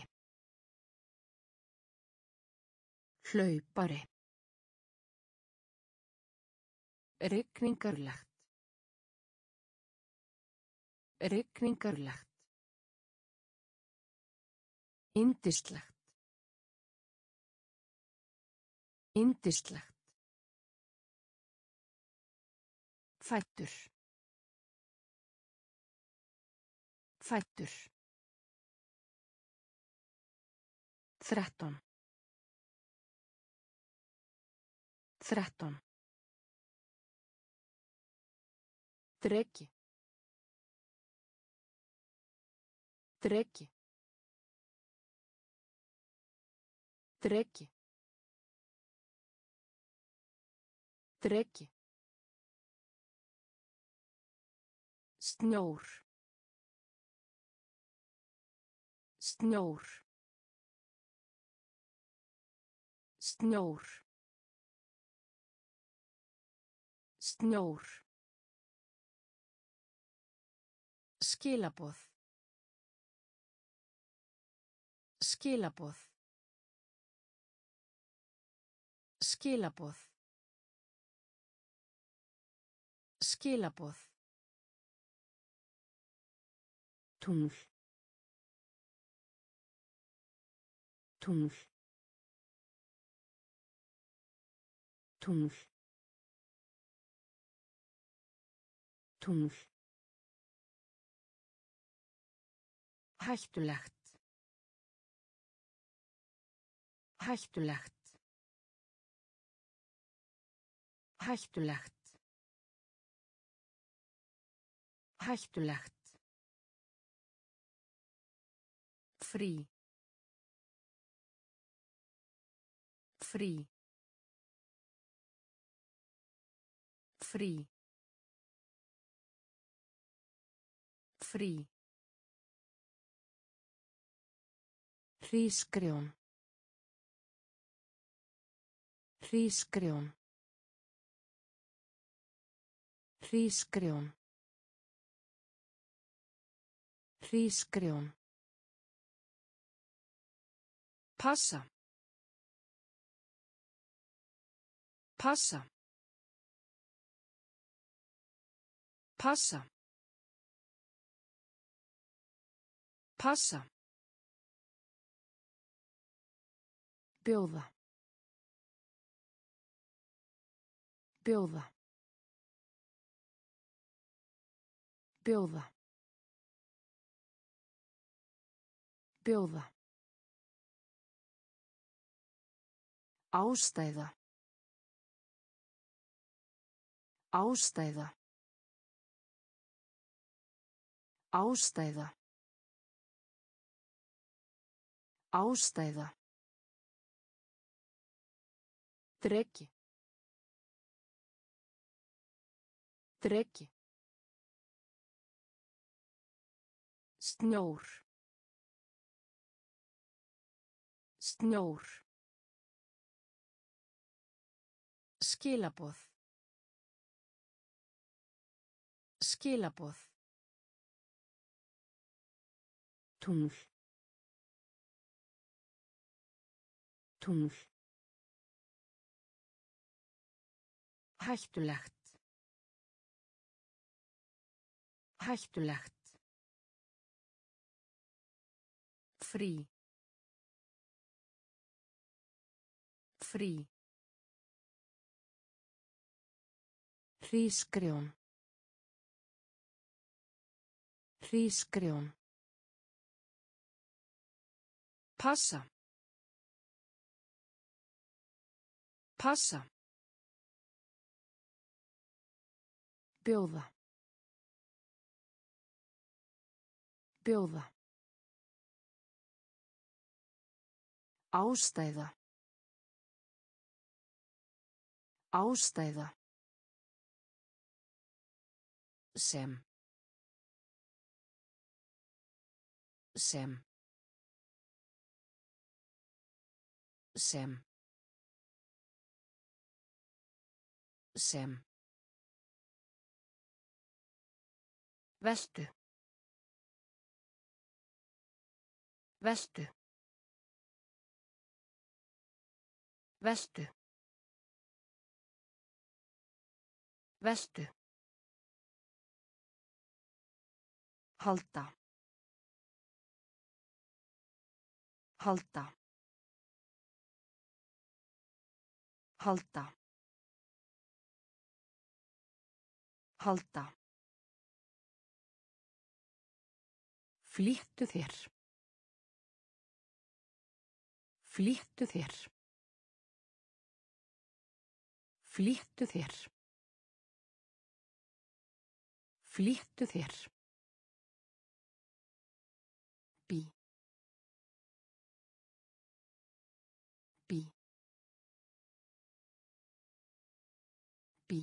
S1: Hlaupari. Rigningarlegt. Rigningarlegt. Yndislegt. Yndislegt. Fæddur. Fæddur. 13. 13. Dreki. Dreki. Dreki. Dreki. Snjór. Snjór. Snjór. Snjór. Skilaboð. Skilaboð. Skilaboð. Skilaboð. Tungl. Tungl. Tungl. Tungl. Hættulegt. Hættulegt. Hættulegt. Hættulegt. Frí. Frí. Frí. Frí. Hrísgrjón. Hrísgrjón. Hrísgrjón. Hrísgrjón. Passa. Passa. Passa. Passa. Bjóða. Bjóða. Bjóða. Bjóða. Ástæða. Ástæða. Ástæða. Ástæða. Dreki. Dreki. Snjór. Snjór. Skilaboð. Skilaboð. Tungl. Tungl. Hættulegt. Hættulegt. Frí. Frí. Hrísgrjón. Hrísgrjón. Passa. Passa. Bjóða. Bjóða. Ástæða. Ástæða. Sem. Sem. Sem. Sem. Veltu. Veltu. Veltu. Veltu. Halda. Halda. Halda. Halda. Flýttu þér. Flýttu þér. Flýttu þér. Flýttu þér. Bí. Bí. Bí.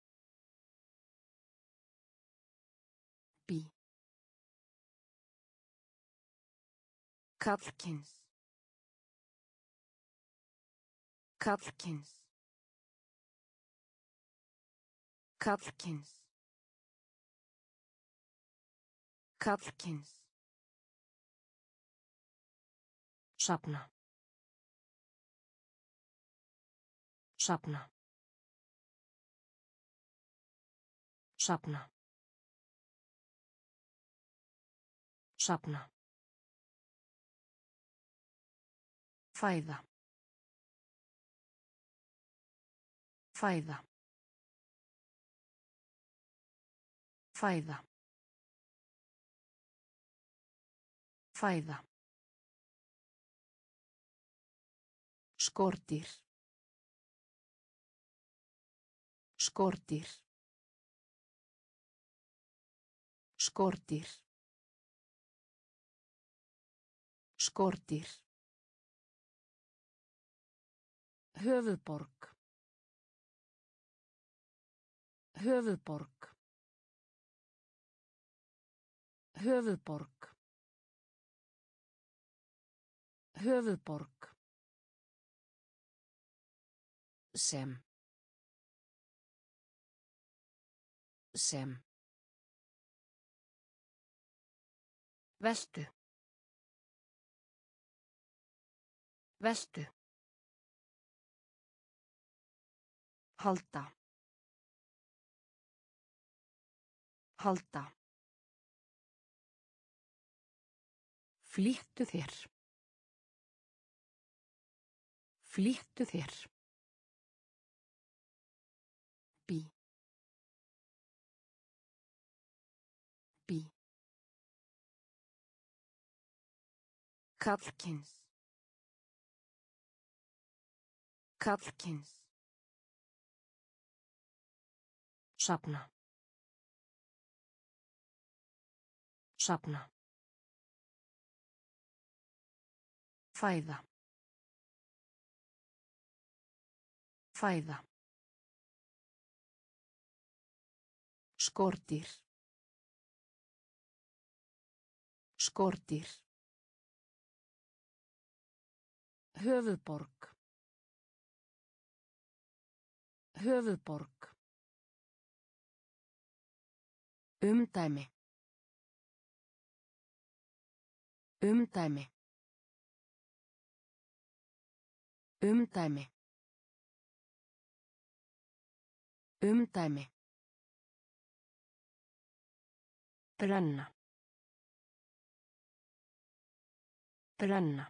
S1: Bí. Karlkyns. Karlkyns. Karlkyns. Karlkyns. Safna. Safna. Safna. Safna. Fæða. Fæða. Fæða. Fæða. Skordýr. Skordýr. Skordýr. Skordýr. Höfuðborg. Höfuðborg. Höfuðborg. Höfuðborg. Sem. Sem. Veltu. Veltu. Halda. Halda. Flýttu þér. Flýttu þér. Bí. Bí. Karlkyns. Karlkyns. Safna. Safna. Fæða. Fæða. Skordýr. Skordýr. Höfuðborg. Höfuðborg. Umdæmi. Umdæmi. Umdæmi. Umdæmi. Brenna. Brenna.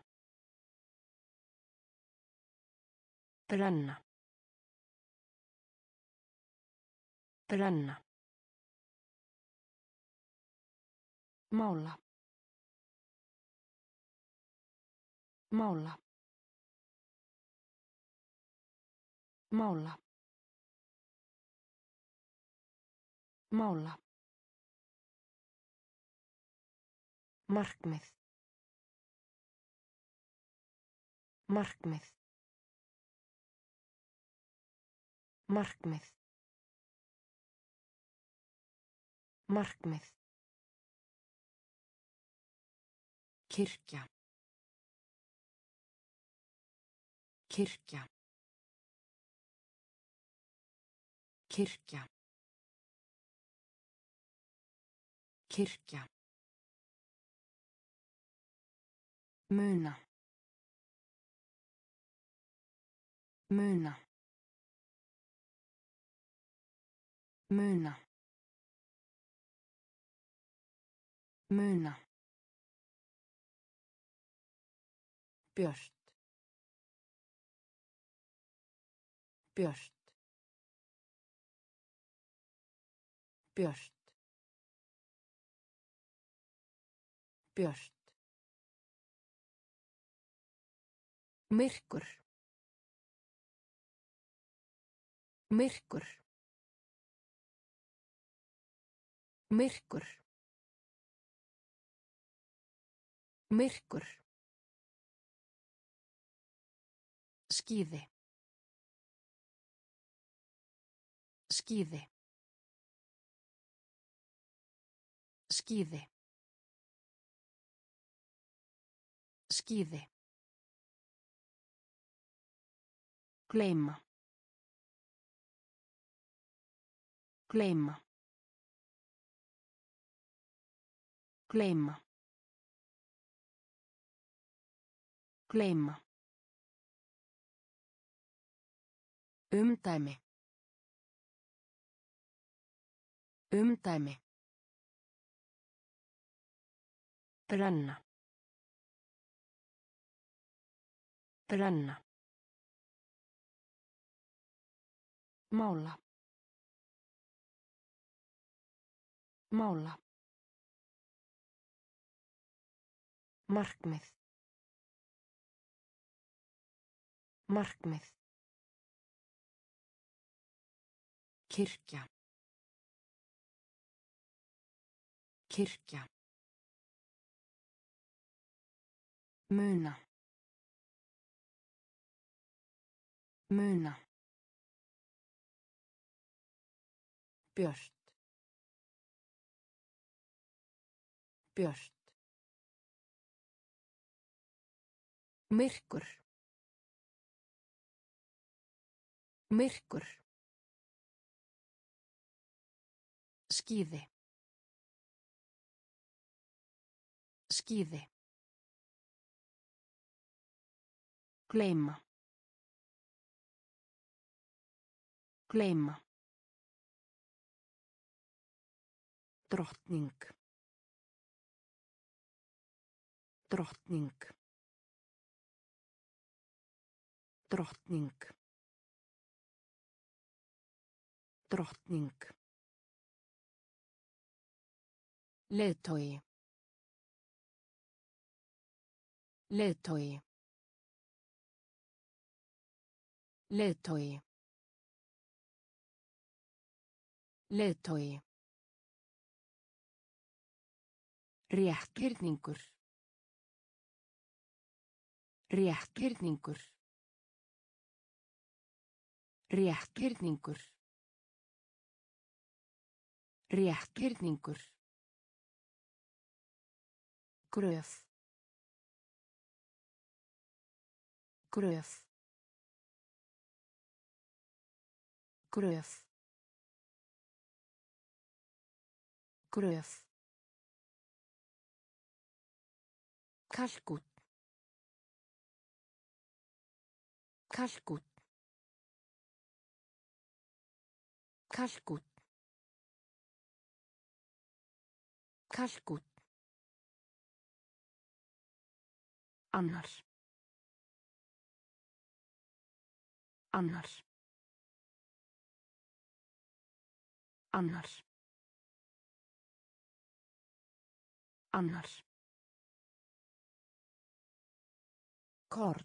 S1: Brenna. Brenna. Mála. Mála. Mála. Mála. Markmið. Markmið. Markmið. Markmið. Kirkja. Kirkja. Kirkja. Kirkja. Muna. Muna. Muna. Muna. Björt. Björt. Björt. Björt. Myrkur. Myrkur. Myrkur. Myrkur. Skíði. Skíði. Skíði. Skíði. Gleyma. Gleyma. Gleyma. Gleyma. Umdæmi. Umdæmi. Brenna. Brenna. Mála. Mála. Markmið. Markmið. Kirkja. Kirkja. Muna. Muna. Björt. Björt. Myrkur. Myrkur. Skíði. Skíði. Gleyma. Gleyma. Drottning. Drottning. Drottning. Drottning. Leiðtogi. Leiðtogi. Leiðtogi. Leiðtogi. Rétthyrningur. Rétthyrningur. Rétthyrningur. Rétthyrningur. Gröf. Gröf. Gröf. Gröf. Kalkút. Kalkút. Kalkút. Kalkút. Annar. Annar. Annar. Annar. Korn.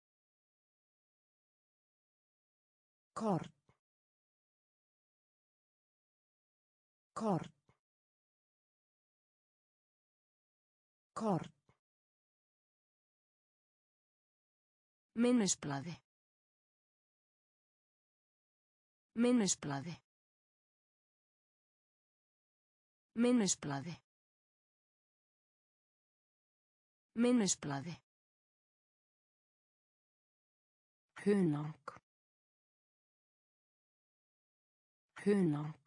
S1: Korn. Korn. Korn. Minnisblaði. Minnisblaði. Minnisblaði. Minnisblaði. Hunang. Hunang.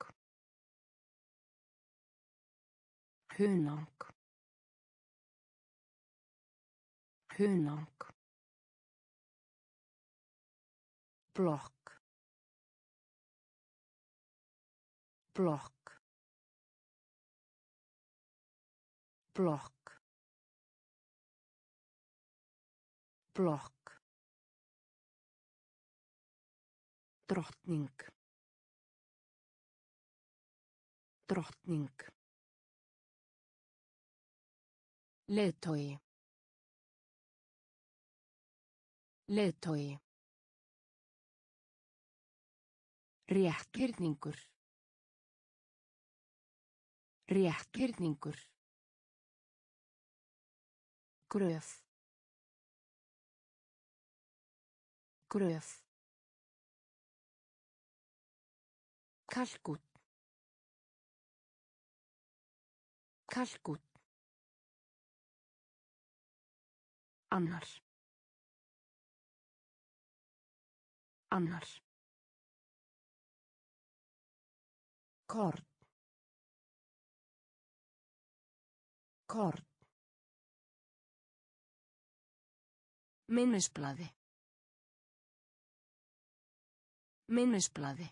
S1: Hunang. Hunang. Blokk. Blokk. Blokk. Blokk. Drottning. Drottning. Leiðtogi. Leiðtogi. Rétthyrningur. Rétthyrningur. Gröf. Gröf. Kalkút. Kalkút. Annar. Annar. Korn. Korn. Minnisblaði. Minnisblaði.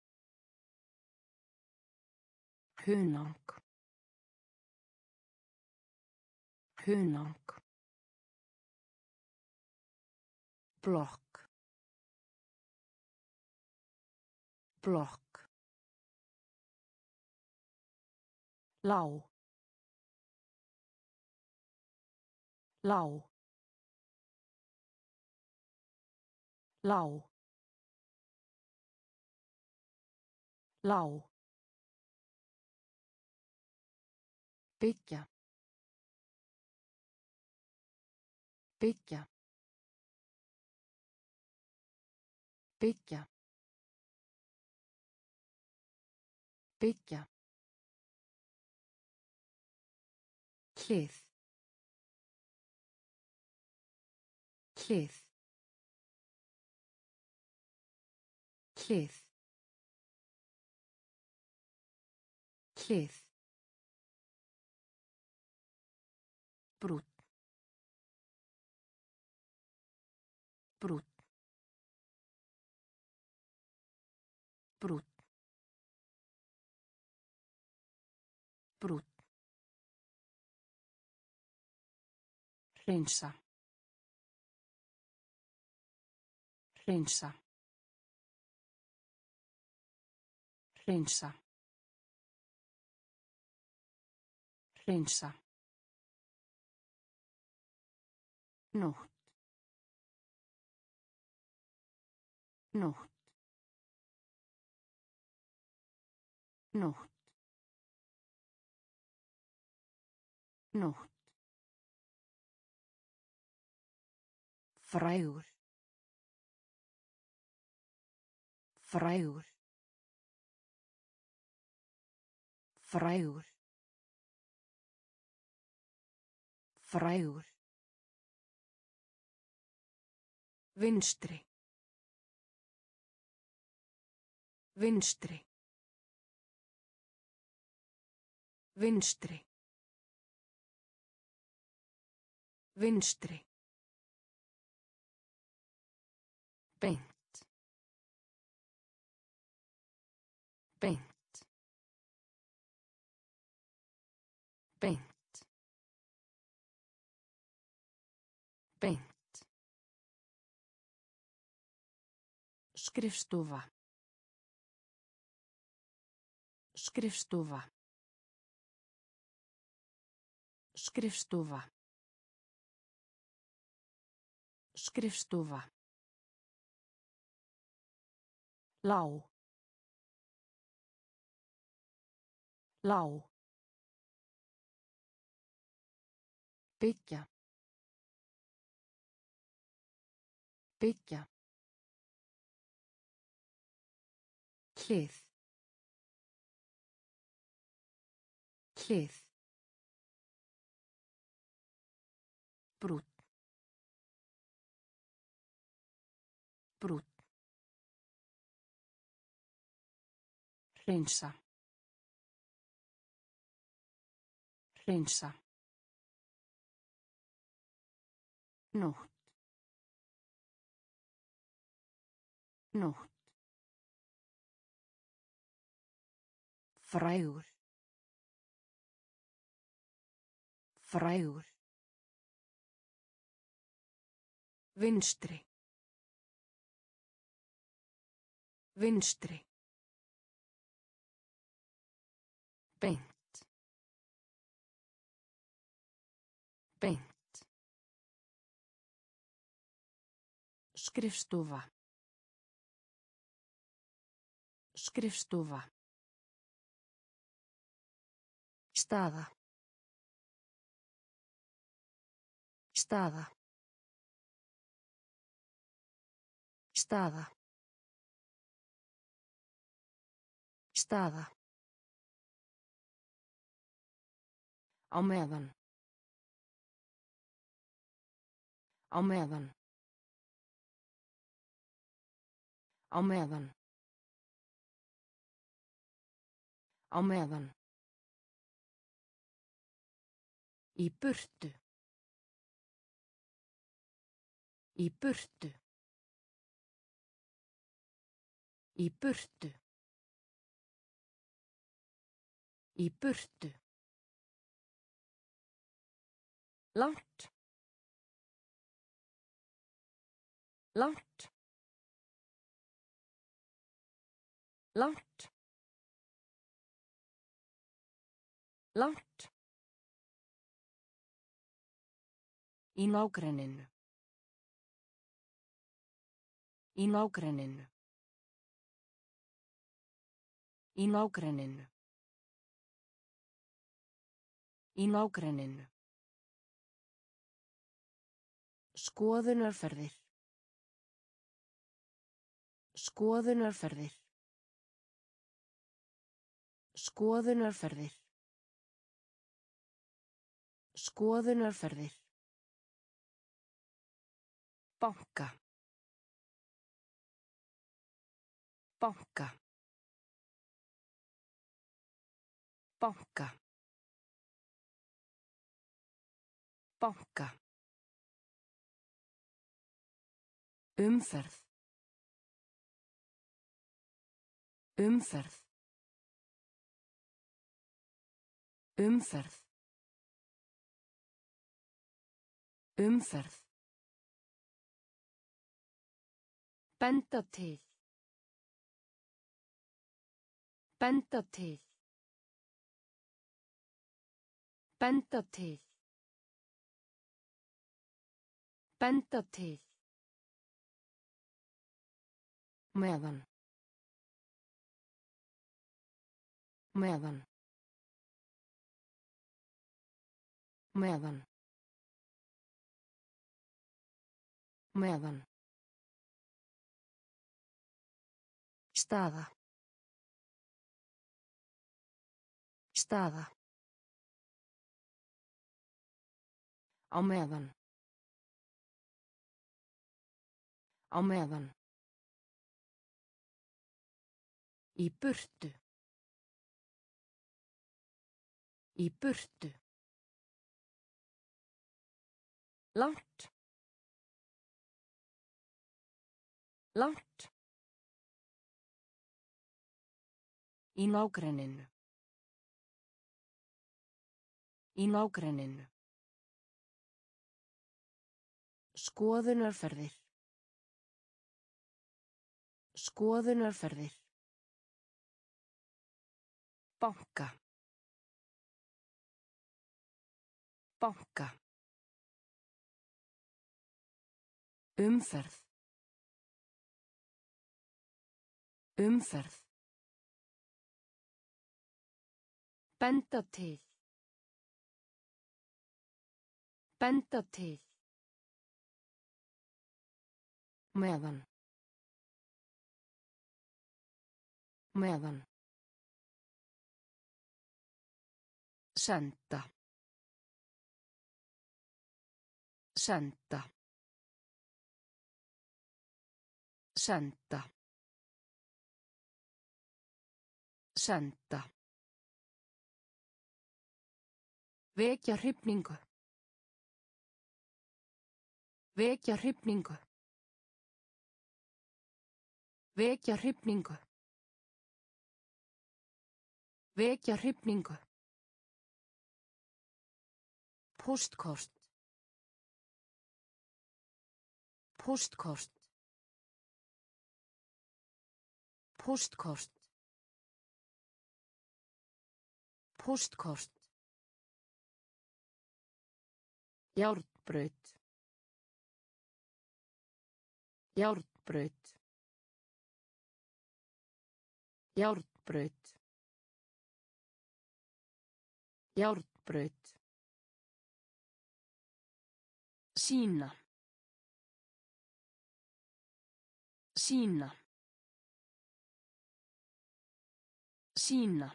S1: Hunang. Hunang. Blokk. Blokk. Lá. Lá. Lá. Lá. Byggja. Byggja. Byggja. Byggja. Hlið. Hlið. Hlið. Hlið. Brúnn. Brúnn. Brúnn. Brúnn. Hreinsa. Hreinsa. Hreinsa. Hreinsa. Nótt. Nótt. Nótt. Nótt. Frægur. Frægur. Frægur. Frægur. Vinstri. Vinstri. Vinstri. Vinstri. Beint. Beint. Beint. Beint. Skrifstofa. Skrifstofa. Skrifstofa. Skrifstofa. Lág. Lág. Byggja. Byggja. Hlið. Hlið. Brúnn. Brúnn. Hreinsa. Hreinsa. Nótt. Nótt. Frægur. Frægur. Vinstri. Vinstri. Beint. Beint. Skrifstofa. Skrifstofa. Staða. Staða. Staða. Staða. Á meðan. Á meðan. Á meðan. Á meðan. Í burtu. Í burtu. Í burtu. Í burtu. Langt. Langt. Langt. Langt. Í nágrenninu. Í nágrenninu. Í nágrenninu. Í nágrenninu. Skoðunarferðir. Skoðunarferðir. Skoðunarferðir. Skoðunarferðir. Banka. Banka. Banka. Banka. Umferð. Umferð. Umferð. Umferð. Benda til. Benda til. Benda til. Benda til. Meðan. Meðan. Meðan. Meðan. Staða. Staða. Á meðan. Á meðan. Í burtu. Í burtu. Langt. Langt. Í nágrenninu. Í nágrenninu. Skoðunarferðir. Skoðunarferðir. Banka. Banka. Umferð. Umferð. Benda til. Benda til. Meðan. Meðan. Senda. Senda. Senda. Senda. Vekja hrifningu. Vekja hrifningu. Vekja hrifningu. Vekja hrifningu. Póstkort. Póstkort. Póstkort. Póstkort. Járnbraut. Járnbraut. Járnbraut. Járnbraut. Sýna. Sýna. Sýna.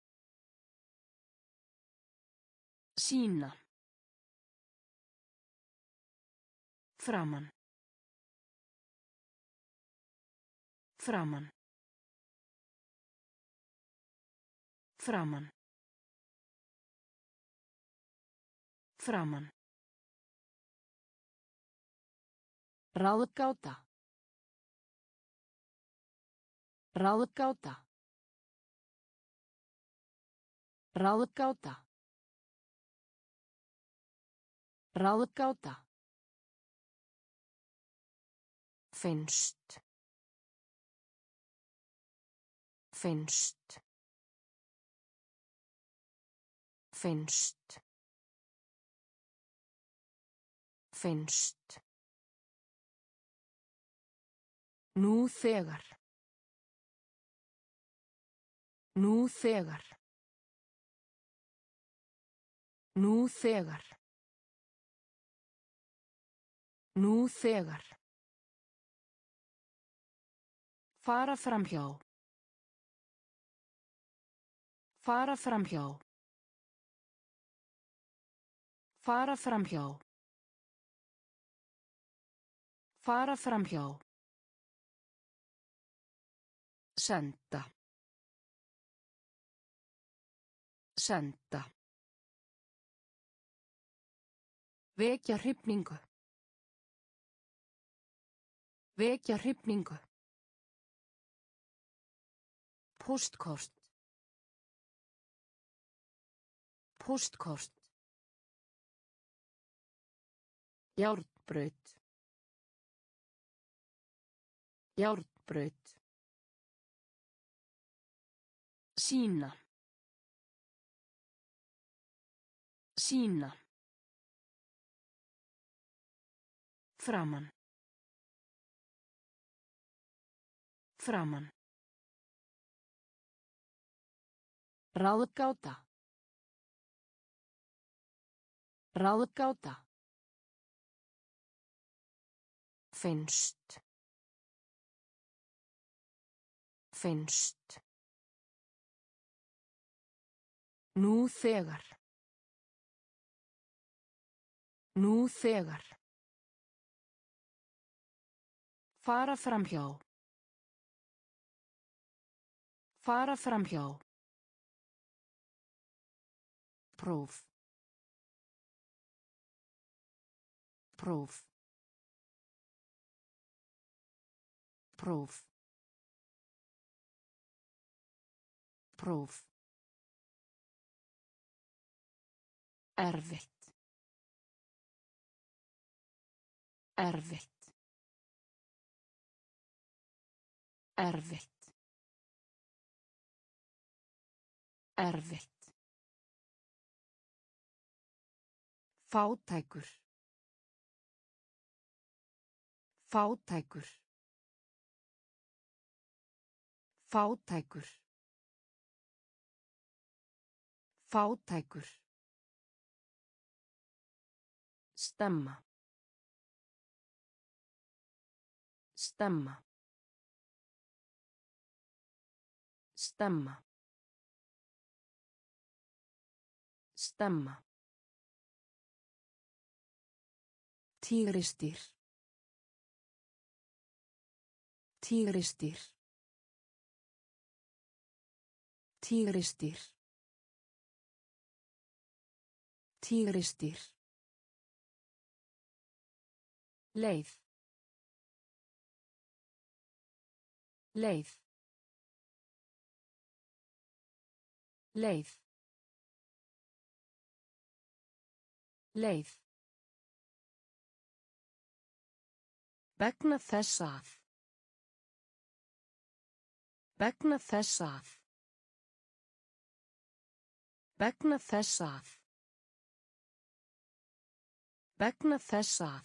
S1: Sýna. Framan. Framan. Framan. Framan. Ráðgáta. Ráðgáta. Ráðgáta. Ráðgáta. Finnst. Finnst. Finnst. Finnst. Nú þegar. Nú þegar. Nú þegar. Nú þegar. Fara framhjá. Fara framhjá. Fara framhjá. Fara framhjá. Senda. Senda. Vekja hrifningu. Vekja hrifningu. Póstkort. Póstkort. Járnbraut. Járnbraut. Sýna. Sýna. Framan. Framan. Ráðgáta. Ráðgáta. Finnst. Finnst. Nú þegar. Nú þegar. Fara framhjá. Fara framhjá. Próf. Próf. Próf. Próf. Erfitt. Erfitt. Erfitt. Erfitt. Fátækur. Fátækur. Fátækur. Fátækur. Stemma. Stemma. Stemma. Stemma. Tígrisdýr. Tígrisdýr. Tígrisdýr. Tígrisdýr. Leið. Leið. Leið. Leið. Vegna þess að. Vegna þess að. Vegna þess að. Vegna þess að.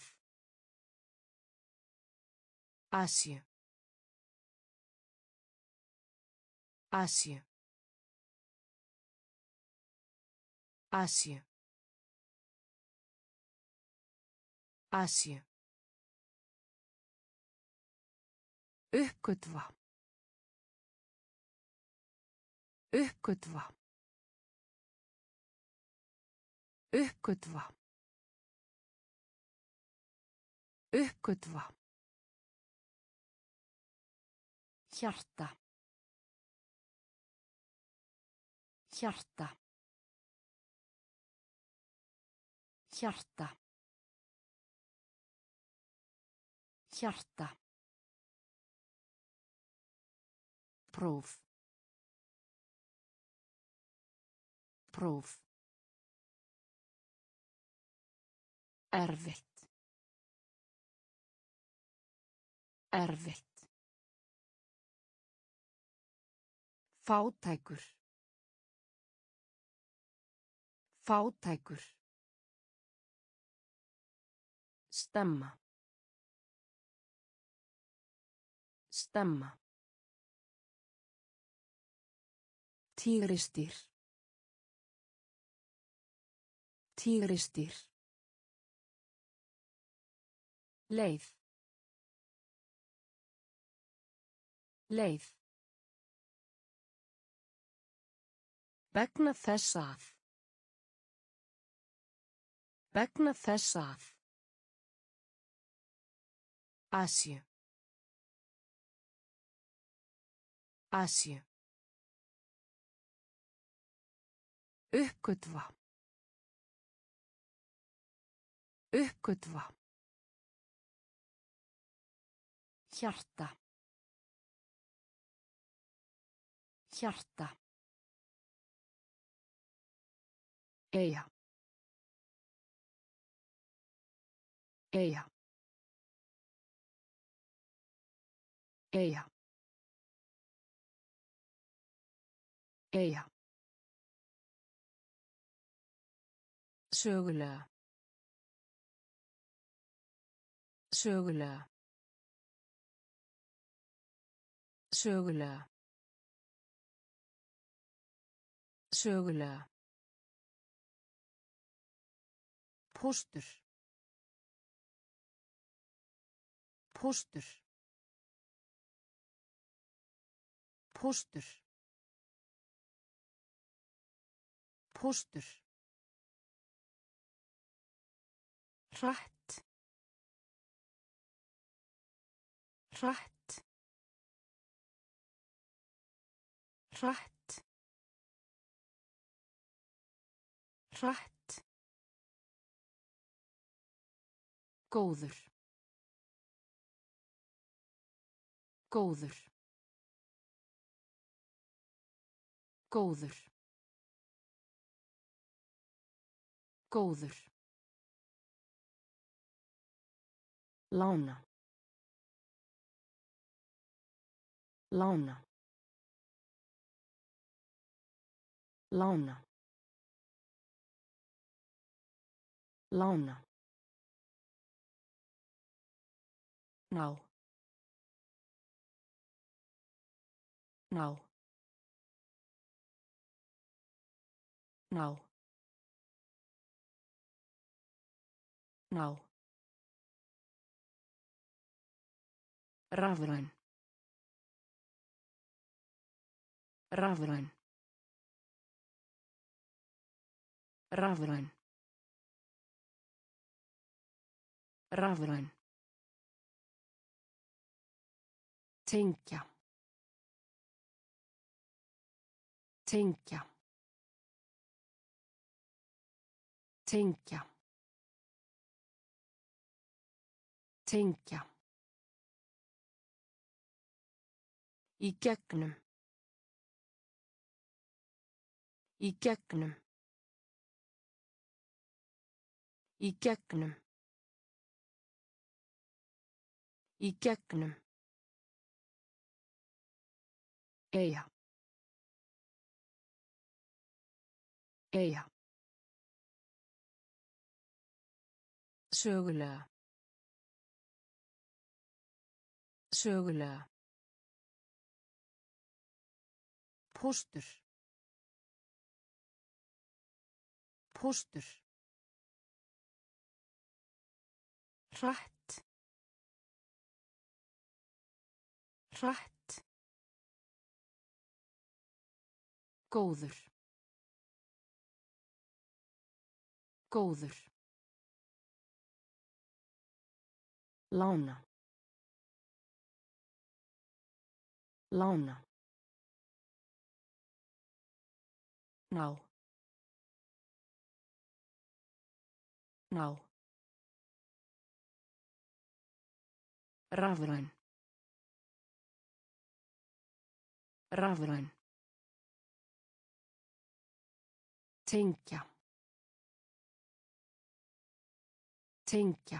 S1: Asíu. Asíu. Asíu. Asíu. Uppgötva. Uppgötva. Uppgötva. Uppgötva. Hjarta. Hjarta. Hjarta. Hjarta. Próf. Próf. Erfitt. Erfitt. Fátækur. Fátækur. Stemma. Stemma. Tígrisdýr. Tígrisdýr. Leið. Leið. Vegna þess að. Vegna þess að. Asíu. Asíu. Uppgötva. Uppgötva. Hjarta. Hjarta. Eyja. Eyja. Eyja. Eyja. Sögulega. Sögulega. Sögulega. Sögulega. Póstur. Póstur. Póstur. Póstur. Hratt. Hratt. Hratt. Hratt. Góður. Góður. Góður. Góður. Lána. Lána. Lána. Lána. Ná. Ná. Ná. Ná. Rafræn. Rafræn. Rafræn. Rafræn. Tengja. Tengja. Tengja. Tengja. Í gegnum. Í gegnum. Í gegnum. Í gegnum. Eyja. Eyja. Sögulega. Sögulega. Póstur. Póstur. Hratt. Hratt. Góður. Góður. Lána. Lána. Ná. Ná. Rafræn. Rafræn. Tengja. Tengja.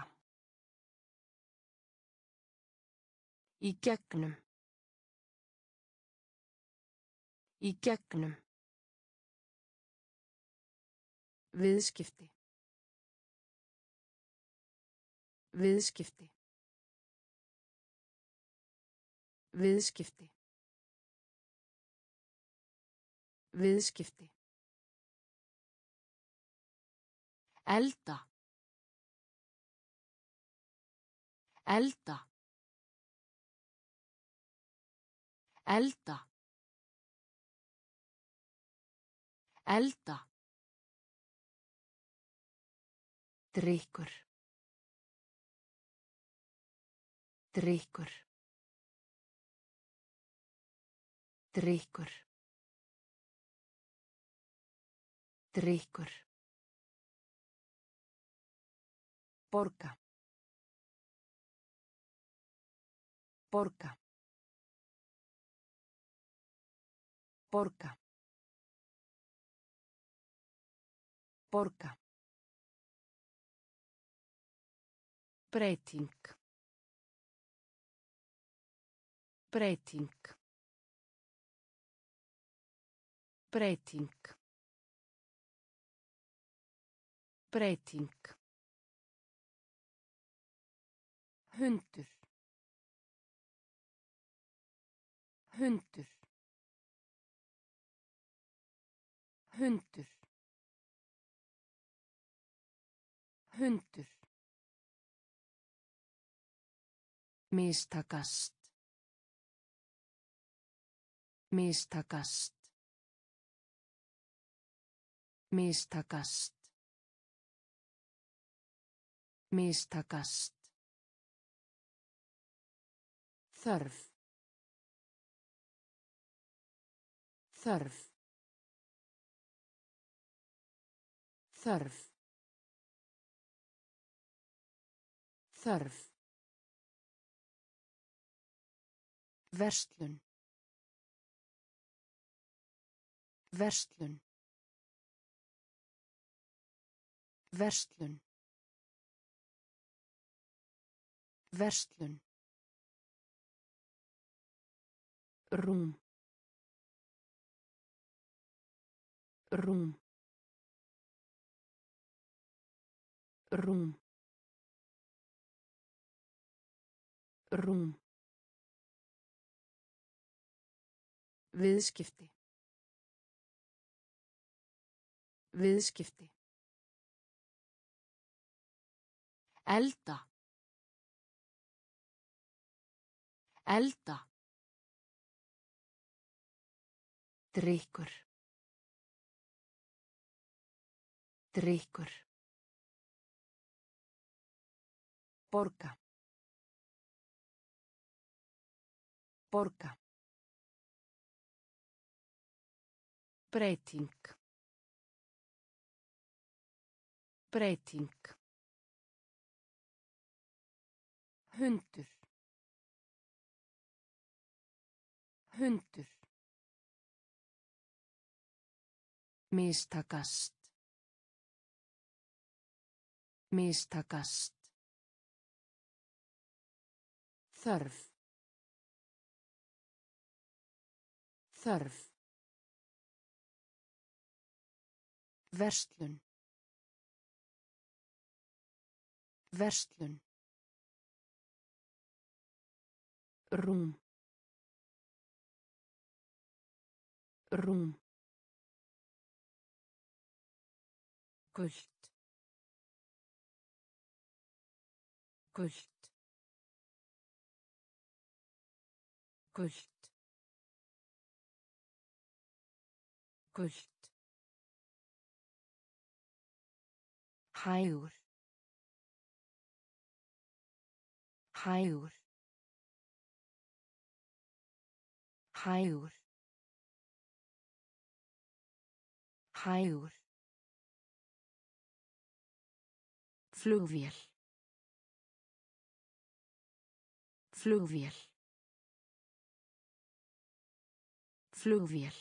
S1: Í gegnum. Í gegnum. Viðskipti. Viðskipti. Viðskipti. Viðskipti. Elda. Elda. Elda. Elda. Drykkur. Drykkur. Drykkur. Drykkur. Borga. Borga. Borga. Borga. Breyting. Breyting. Breyting. Breyting. Hundur. Hundur. Hundur. Hundur. Mistakast. Mistakast. Mistakast. Mistakast. Þörf. Þörf. Þörf. Þörf. Verslun. Verslun. Verslun. Verslun. Rúm. Rúm. Rúm. Rúm. Viðskipti. Viðskipti. Elda. Elda. Drykkur. Drykkur. Borga. Borga. Breyting. Breyting. Hundur. Hundur. Mistakast. Mistakast. Þörf. Þörf. Verslun. Verslun. Rúm. Rúm. Gult. Gult. Gult. Gult. Hægur. Hægur. Hægur. Hægur. Flugvél. Flugvél. Flugvél.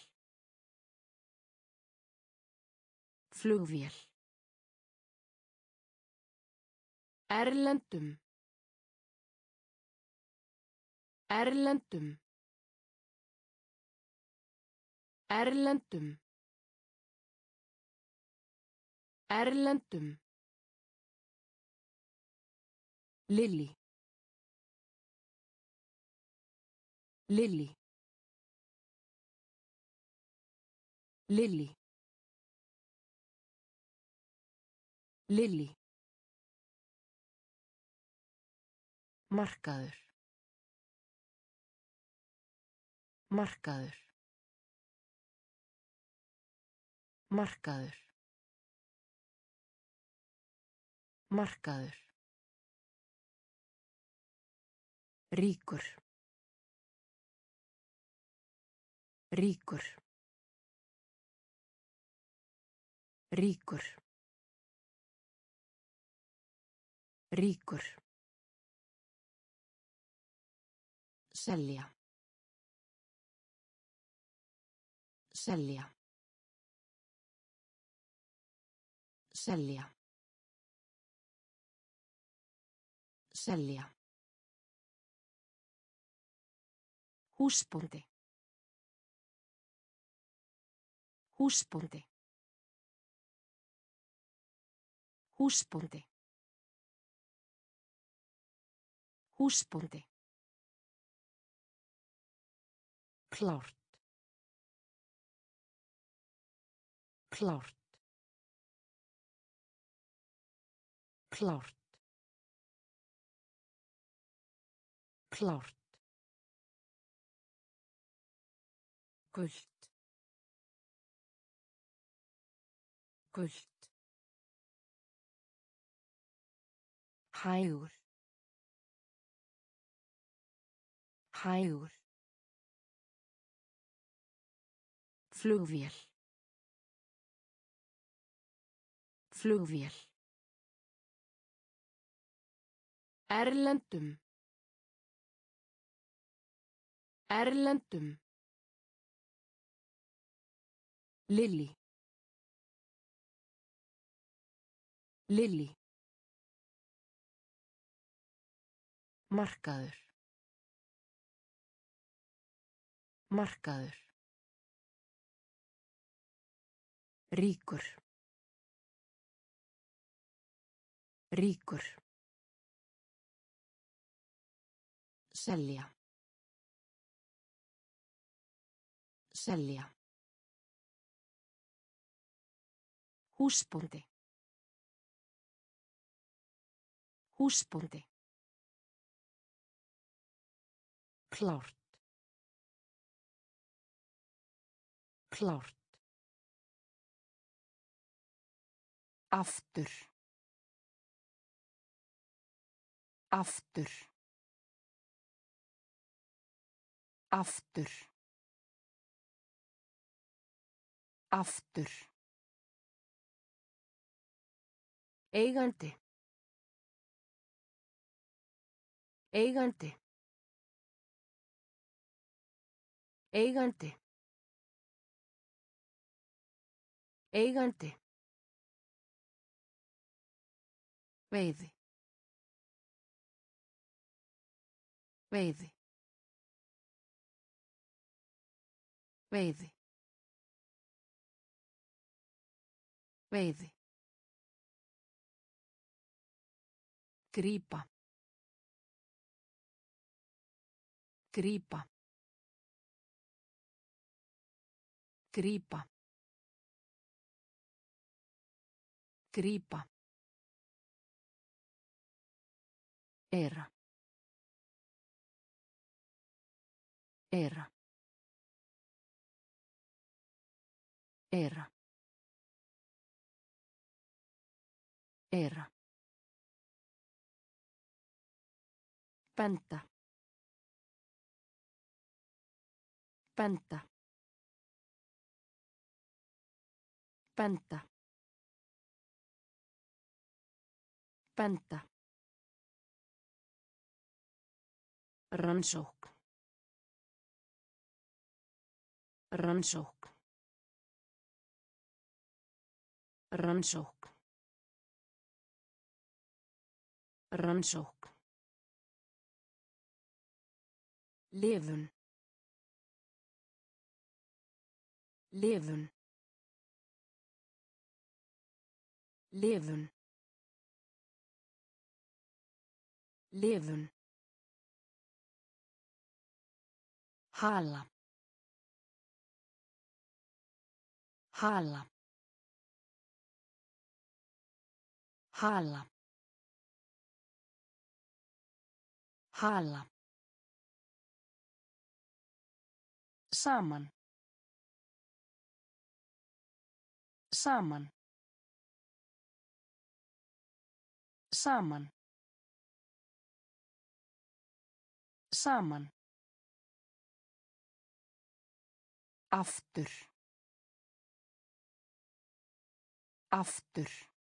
S1: Flugvél. Erlendum. Erlendum. Erlendum. Erlendum. Lily. Lily. Lily. Lily. Markaður. Markaður. Markaður. Markaður. Ríkur. Ríkur. Ríkur. Ríkur. Selja. Selja. Selja. Selja. Húsbóndi. Húsbóndi. Húsbóndi. Húsbóndi. Klárt. Klárt. Klárt. Klárt. Gult. Gult. Hægur. Hægur. Flugvél. Flugvél. Erlendum. Erlendum. Lily. Lily. Markaður. Markaður. Ríkur. Ríkur. Selja. Selja. Húsbóndi. Húsbóndi. Klárt. Klárt. Aftur. Aftur. Aftur. Aftur. Eigandi. Eigandi. Eigandi. Eigandi. Veiði. Veiði. Veiði. Veiði. Grípa. Grípa. Grípa. Grípa. Era. Era. Era. Era. Benda. Benda. Benda. Benda. Rannsókn. Rannsókn. Rannsókn. Rannsókn. Lifun. Lifun. Lifun. Lifun. Hala. Hala. Hala. Hala. Saman. Saman. Saman. Saman. Aftur. Aftur.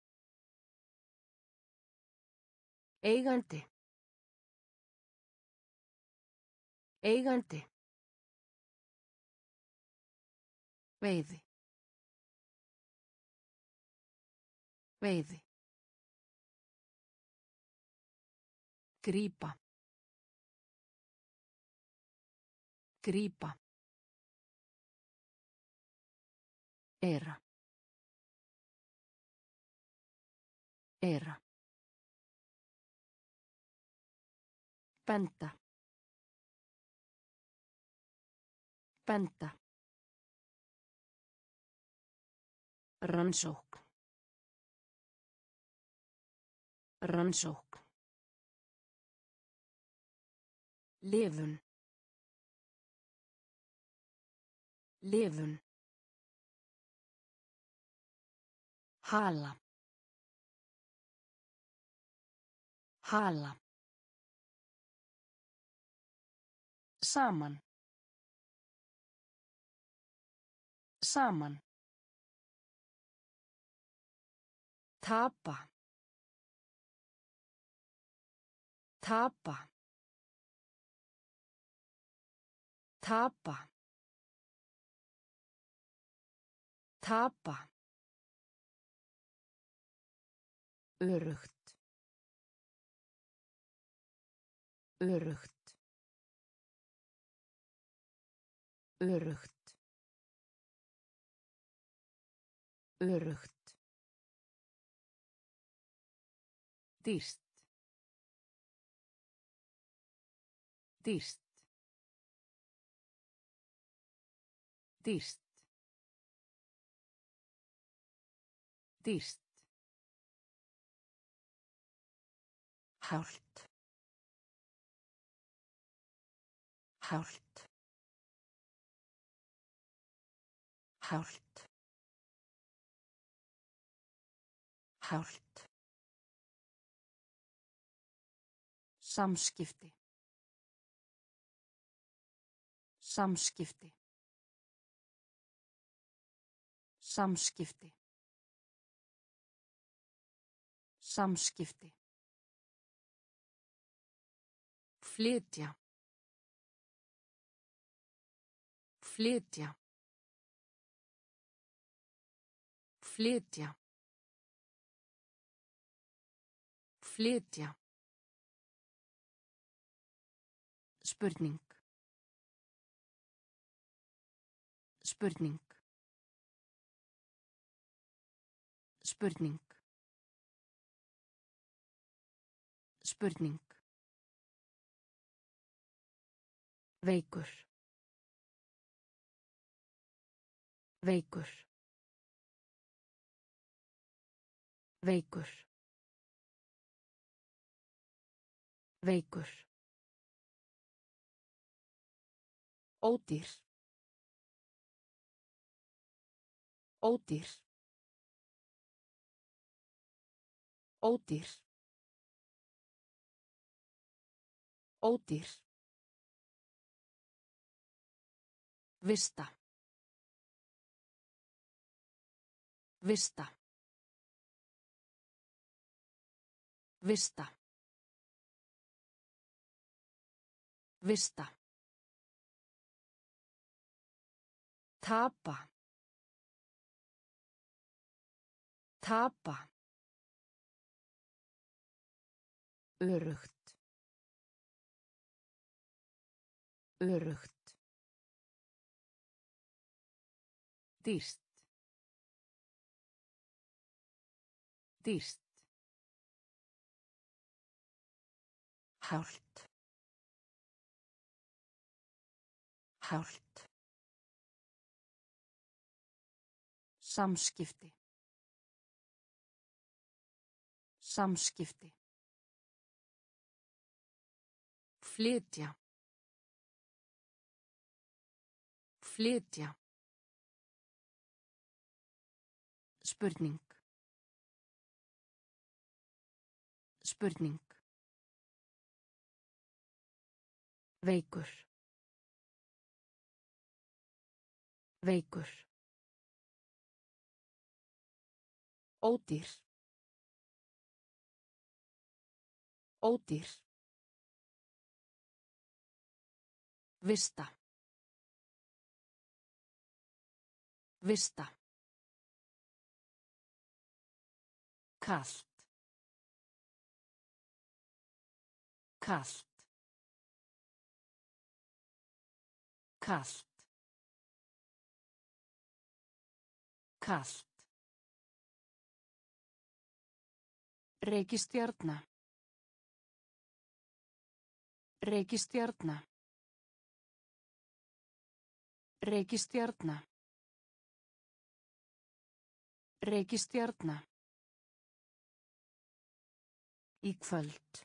S1: Eigandi. Eigandi. Veiði. Veiði. Grípa. Grípa. Era. Era. Benda. Benda. Rannsókn. Rannsókn. Lifun. Lifun. Hala. Hala. Saman. Saman. Tapa. Tapa. Tapa. Tapa. Öruggt. Öruggt. Öruggt. Öruggt. Dýrt. Dýrt. Dýrt. Dýrt. Hált. Hált. Hált. Hált. Samskipti. Samskipti. Samskipti. Samskipti. Flytja. Flytja. Flytja. Flytja. Spurning. Spurning. Spurning. Spurning. Veikur. Veikur. Veikur. Veikur. Ódýr. Ódýr. Ódýr. Ódýr. Vista. Vista. Vista. Vista. Tapa. Tapa. Öruggt. Öruggt. Dýrt. Dýrt. Hált. Hált. Samskipti. Samskipti. Flytja. Flytja. Spurning. Spurning. Veikur. Veikur. Ódýr. Ódýr. Vista. Vista. Kalt. Kalt. Kalt. Kalt. Reikistjarna. Reikistjarna. Reikistjarna. Reikistjarna. Í kvöld.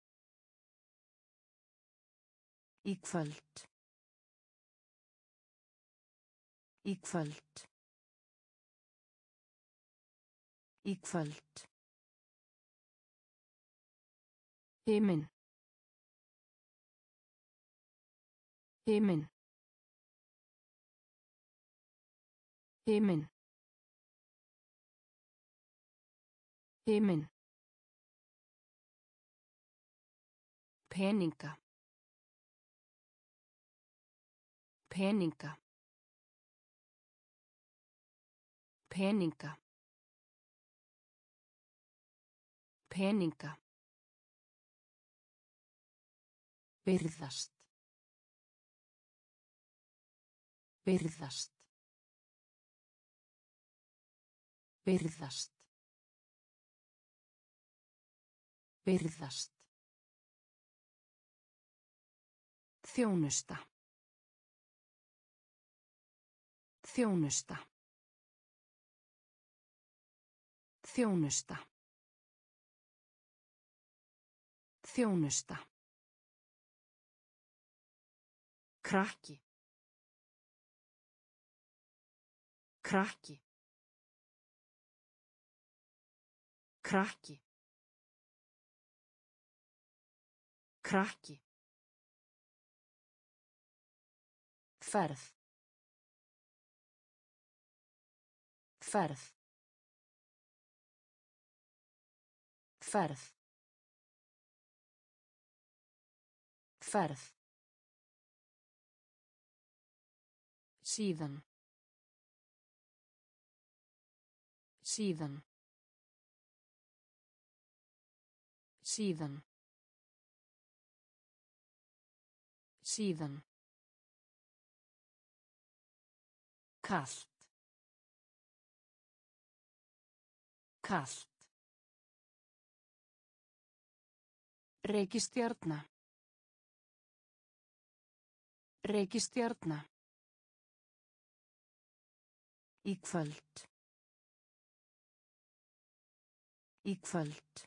S1: Í kvöld. Í kvöld. Í kvöld. Himinn. Himinn. Himinn. Himinn. Peninga. Peninga. Peninga. Peninga. Virðast. Virðast. Virðast. Virðast. Þjónusta. Þjónusta. Þjónusta. Þjónusta. Krakki. Krakki. Krakki. Krakki. Ferð. Ferð. Ferð. Ferð. Síðan. Síðan. Síðan. Síðan. Kalt. Kalt. Reikistjarna. Reikistjarna. Í kvöld. Í kvöld.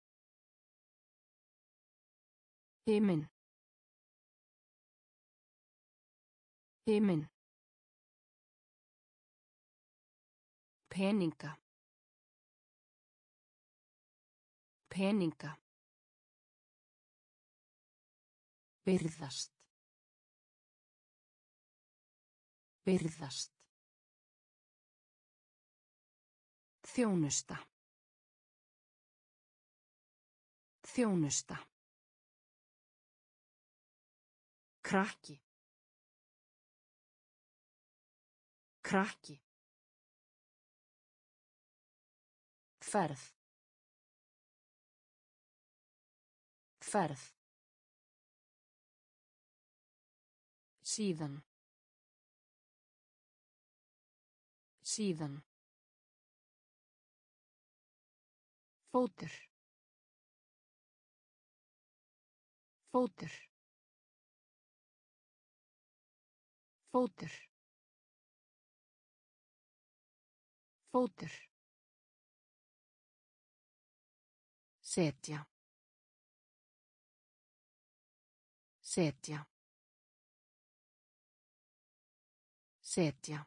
S1: Himinn. Himinn. Peninga. Peninga. Virðast. Virðast. Þjónusta. Þjónusta. Krakki. Krakki. Ferð. Ferð. Síðan. Síðan. Fótur. Fótur. Fótur. Fótur. Setja. Setja. Setja.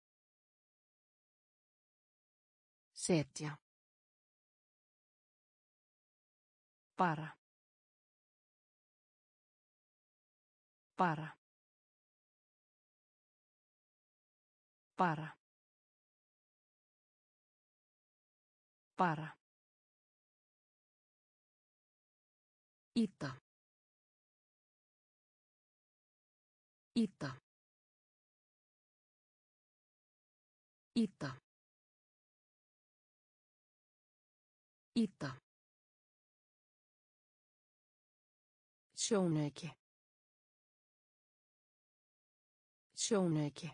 S1: Setja. Bara. Bara. Bara. Bara. Ýta. Ýta. Ýta. Ýta. Sjónauki. Sjónauki.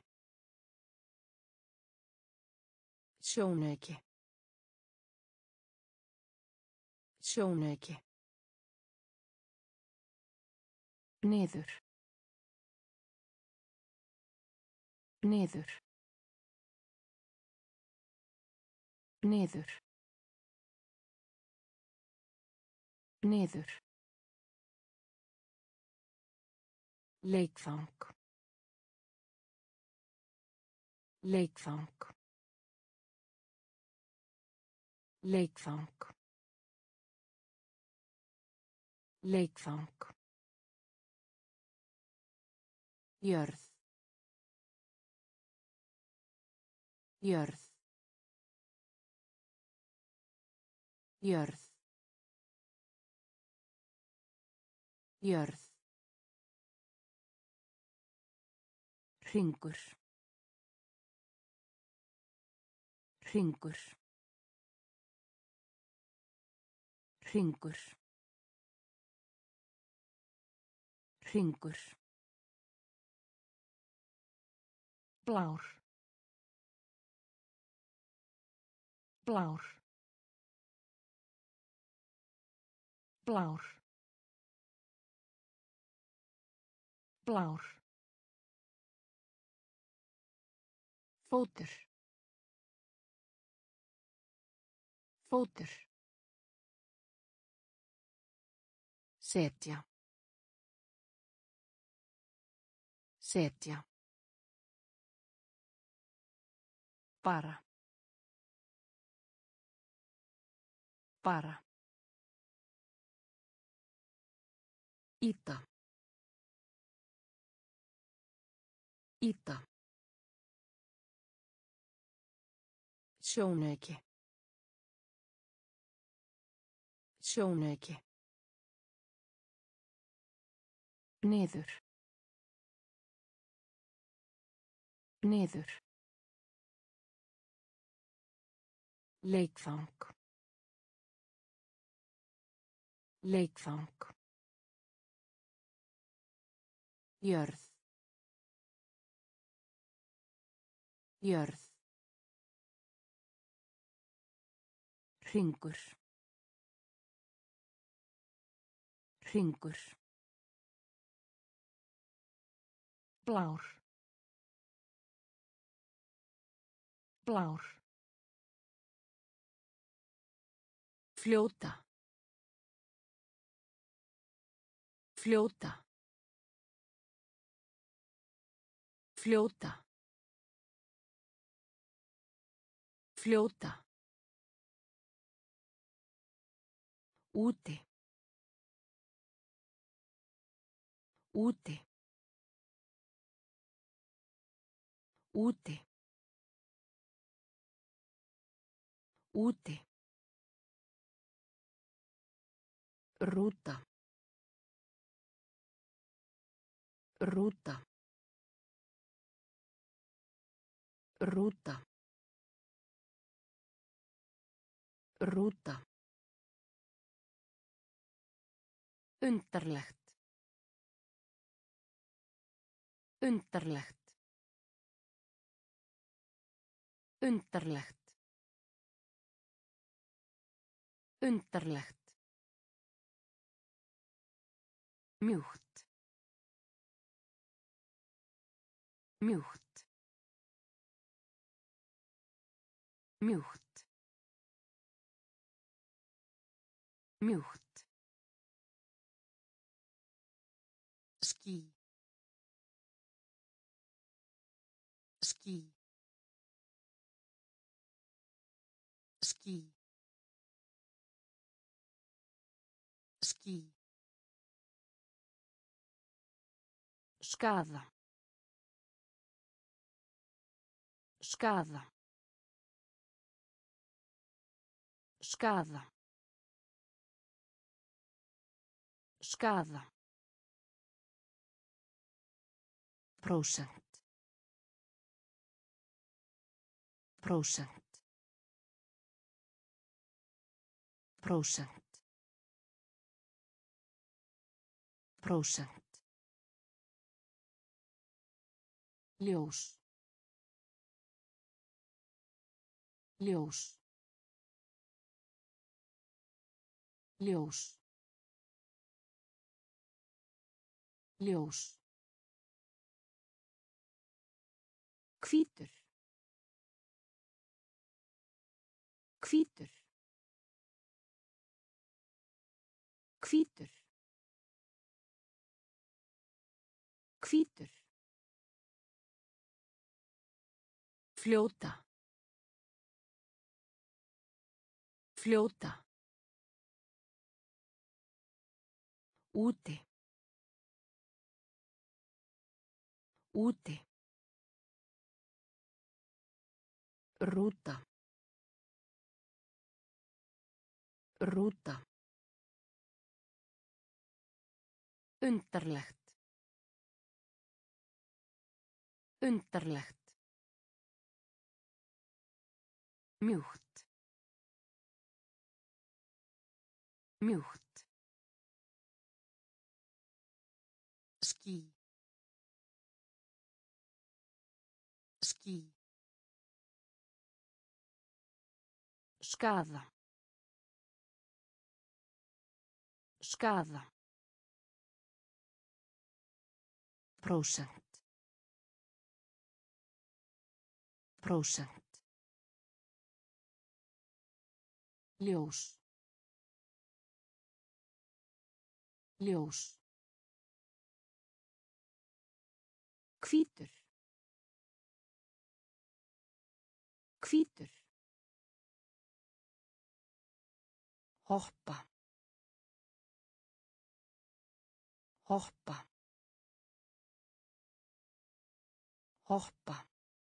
S1: Sjónauki. Sjónauki. Niður. Niður. Niður. Niður. Leikfang. Leikfang. Leikfang. Leikfang. Jörð. Jörð. Jörð. Jörð. Hringur. Hringur. Hringur. Hringur. Blár. Blár. Blár. Blár. Fótur. Fótur. Setja. Setja. Bara. Bara. Ýta. Ýta. Sjónauki. Sjónauki. Niður. Niður. Leikfang. Leikfang. Jörð. Jörð. Hringur. Hringur. Blár. Blár. Fljóta. Fljóta. Fljóta. Fljóta. Úti. Úti. Úti. Úti. Rúta. Rúta. Rúta. Rúta. Undarlegt. Undarlegt. Undarlegt. Undarlegt. Mjúkt. Mjúkt. Mjúkt. Mjúkt. Ský. Ský. Ský. Ský. Skaða. Skaða. Skaða. Skaða. Prósent. Prósent. Prósent. Prósent. Ljós. Ljós. Ljós. Ljós. Hvítur. Hvítur. Hvítur. Hvítur. Fljóta. Fljóta. Úti. Úti. Rúta. Rúta. Undarlegt. Undarlegt. Mjúkt. Mjúkt. Ský. Ský. Skaða. Skaða. Prósent. Prósent. Ljós. Ljós. Hvítur. Hvítur. Hoppa. Hoppa. Hoppa.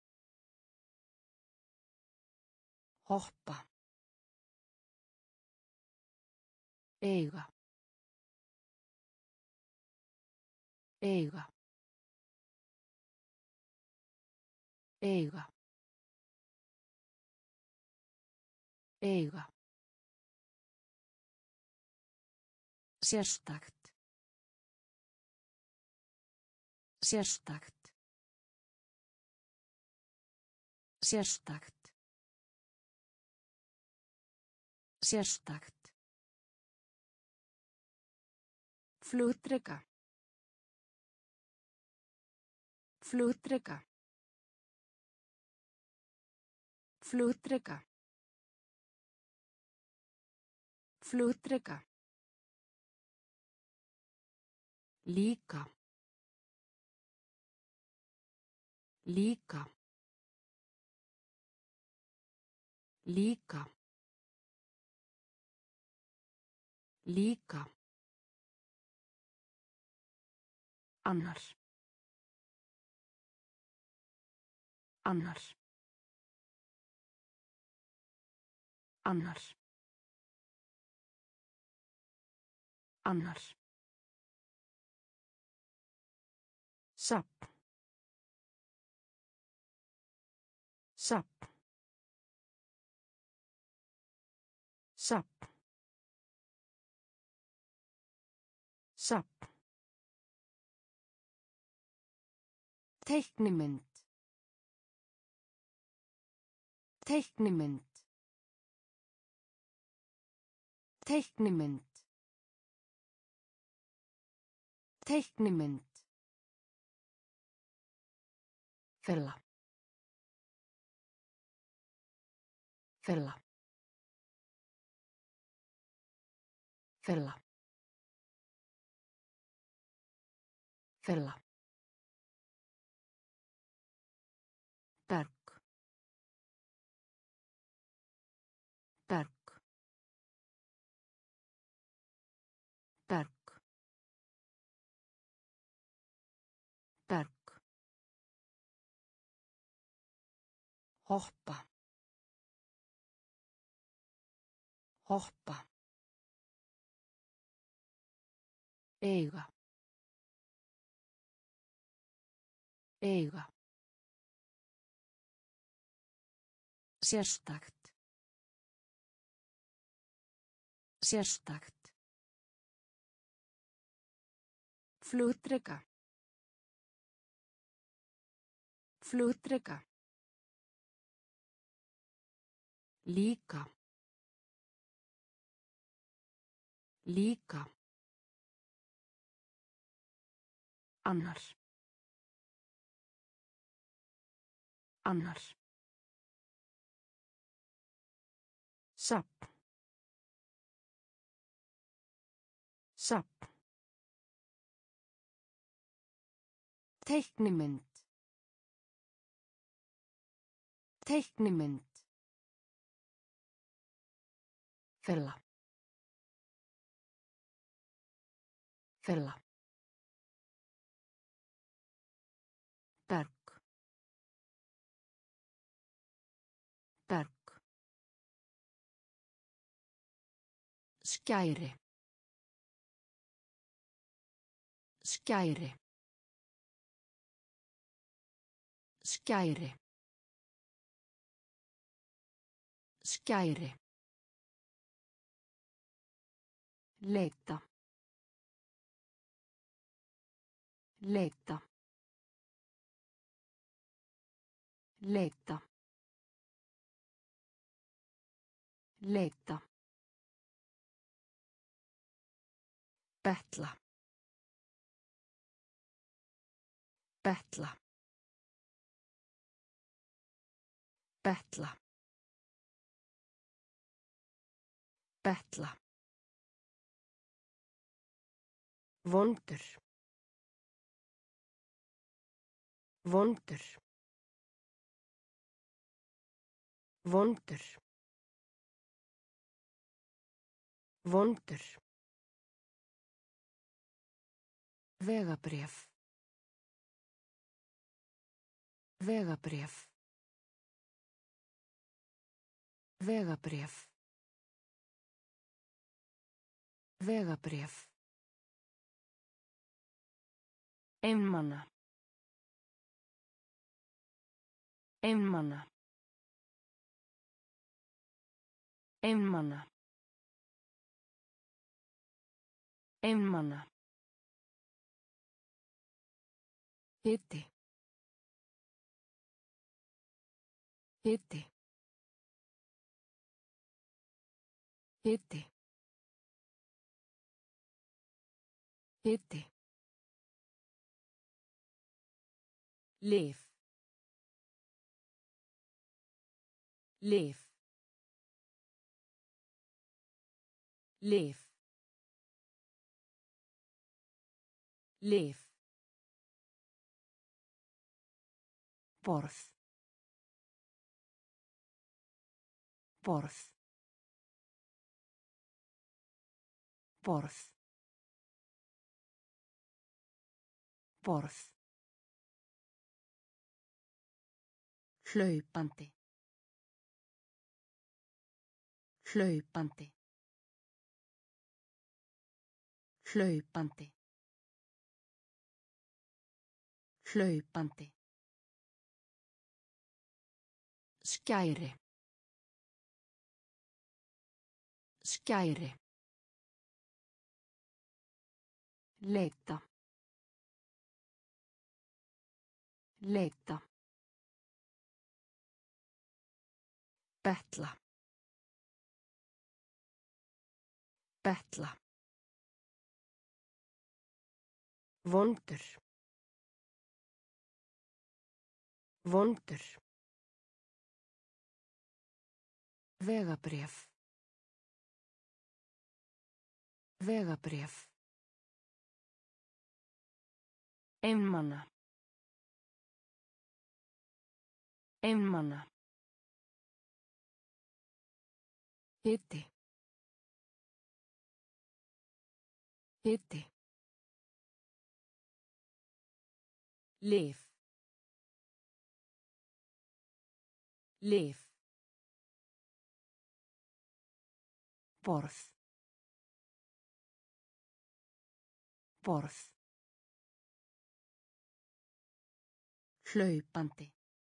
S1: Hoppa. Eiga. Eiga. Eiga. Eiga. Sérstakt. Sérstakt. Sérstakt. Sérstakt. Flugdreka. Flugdreka. Flugdreka. Flugdreka. Líka. Líka. Líka. Líka. Annar. Annar. Annar. Annar. Safn. Safn. Safn. Safn. Teiknimynd. Teiknimynd. Teiknimynd. Teiknimynd. Fela. Fela. Fela. Fela. Berg. Berg. Berg. Berg. Hoppa. Hoppa. Eiga. Eiga. Sérstakt. Sérstakt. Flugdreka. Flugdreka. Líka. Líka. Annar. Annar. Safn. Safn. Teiknimynd. Teiknimynd. Fela. Fela. Berg. Berg. Skæri. Skæri. Skæri. Skæri. Leita. Leita. Leita. Leita. Betla. Betla. Betla. Betla. Vondur. Vondur. Vondur. Vondur. Vegabréf. Vegabréf. Vegabréf. Vegabréf. Einmana. Einmana. Einmana. Einmana. Hiti. Hiti. Hiti. Hiti. Lyf. Lyf. Lyf. Lyf. Borð. Borð. Borð. Borð. Hlaupandi. Hlaupandi. Hlaupandi. Hlaupandi. Skæri. Skæri. Leita. Leita. Betla. Betla. Vondur. Vondur. Vegabréf. Vegabréf. Einmana. Einmana. Hiti. Hiti. Lyf. Lyf. Borð. Borð. Hlaupandi.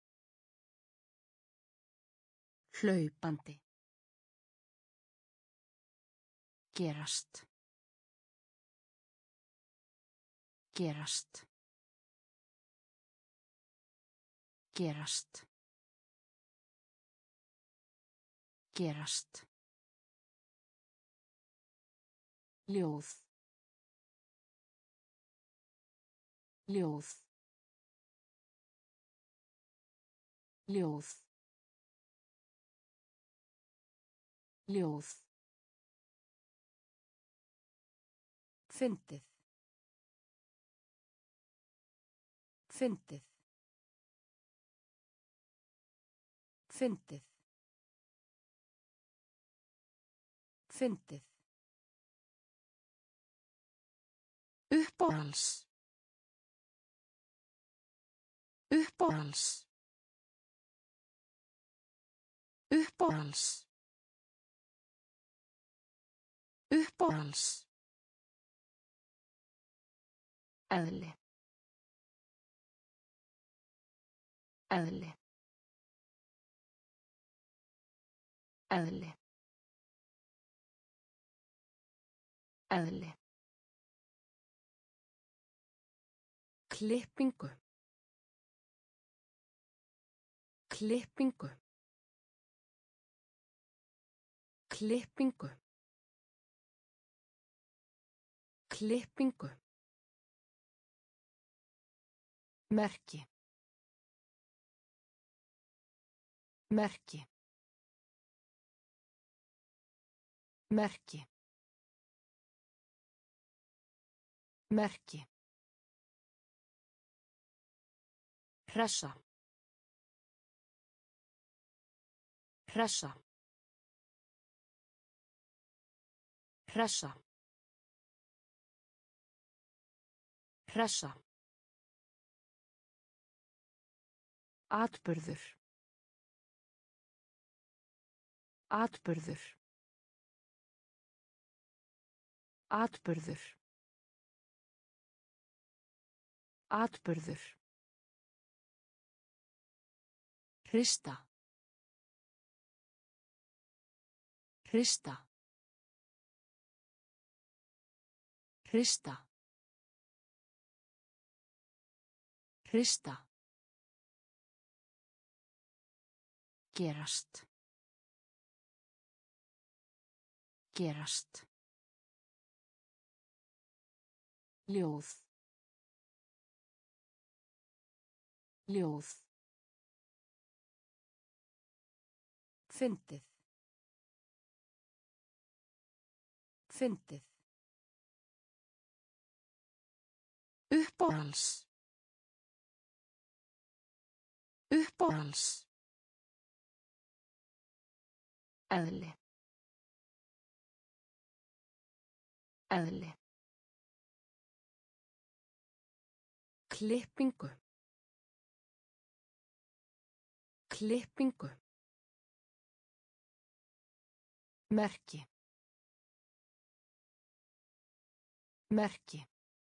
S1: Hlaupandi. Gerast. Gerast. Gerast. Gerast. Ljóð. Ljóð. Ljóð. Ljóð. Fyndið. Fyndið. Fyndið. Fyndið. Uppáhalds. Uppáhalds. Uppáhalds. Uppáhalds. Eðli. Eðli. Eðli. Eðli. Klippingu. Klippingu. Klippingu. Klippingu. Merki. Merki. Merki. Merki. Hressa. Hressa. Hressa. Hressa. Atburður. Atburður. Atburður. Atburður. Hrista. Hrista. Hrista. Hrista. Gerast. Gerast. Ljóð. Ljóð. Fyndið. Fyndið. Uppáhalds. Uppáhalds. Eðli. Eðli. Klippingu. Klippingu. Merki. Merki.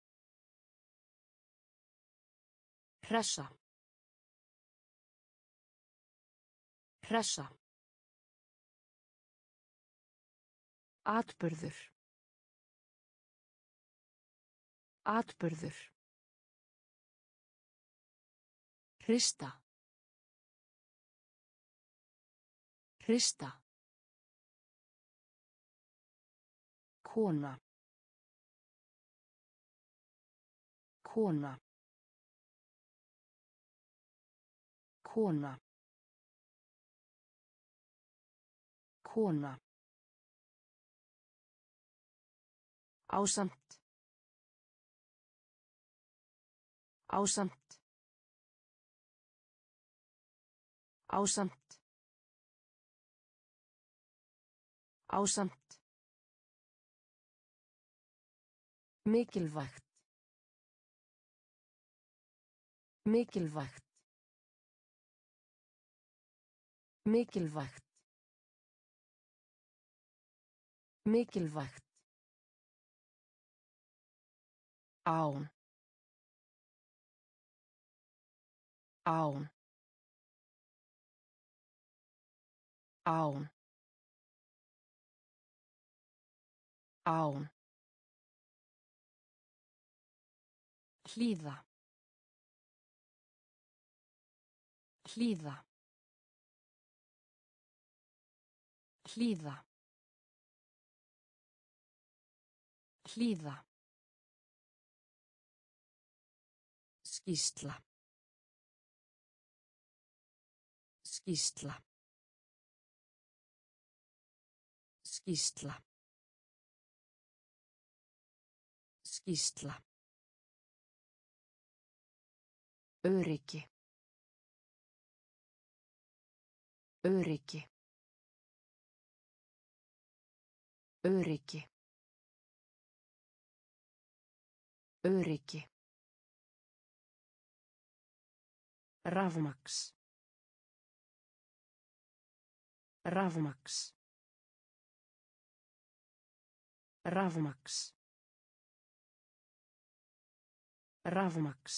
S1: Hressa. Hressa. Atburður. Atburður. Hrista. Hrista. Kona. Kona. Kona. Kona. Ásamt. Ásamt. Ásamt. Ásamt. Mikilvægt. Mikilvægt. Mikilvægt. Mikilvægt. Án. Án. Án. Án. Hlýða. Hlýða. Hlýða. Hlýða. Skýrsla. Skýrsla. Skýrsla. Skýrsla. Öryggi. Öryggi. Öryggi. Öryggi. Rafmaks. Rafmaks. Rafmaks. Rafmaks.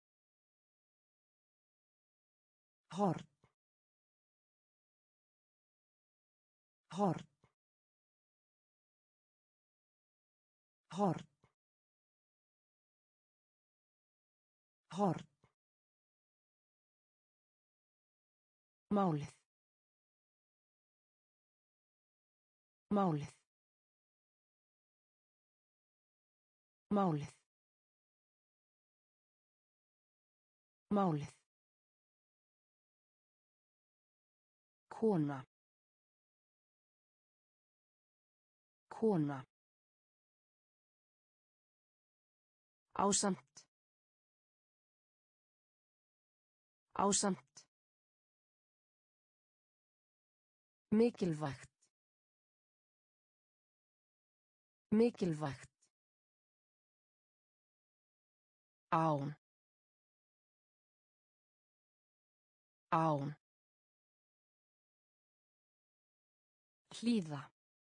S1: Horn. Horn. Horn. Horn. Málið. Málið. Málið. Málið. Kona. Kona. Ásamt. Ásamt. Mikilvægt. Mikilvægt. Án. Án. Hlýða.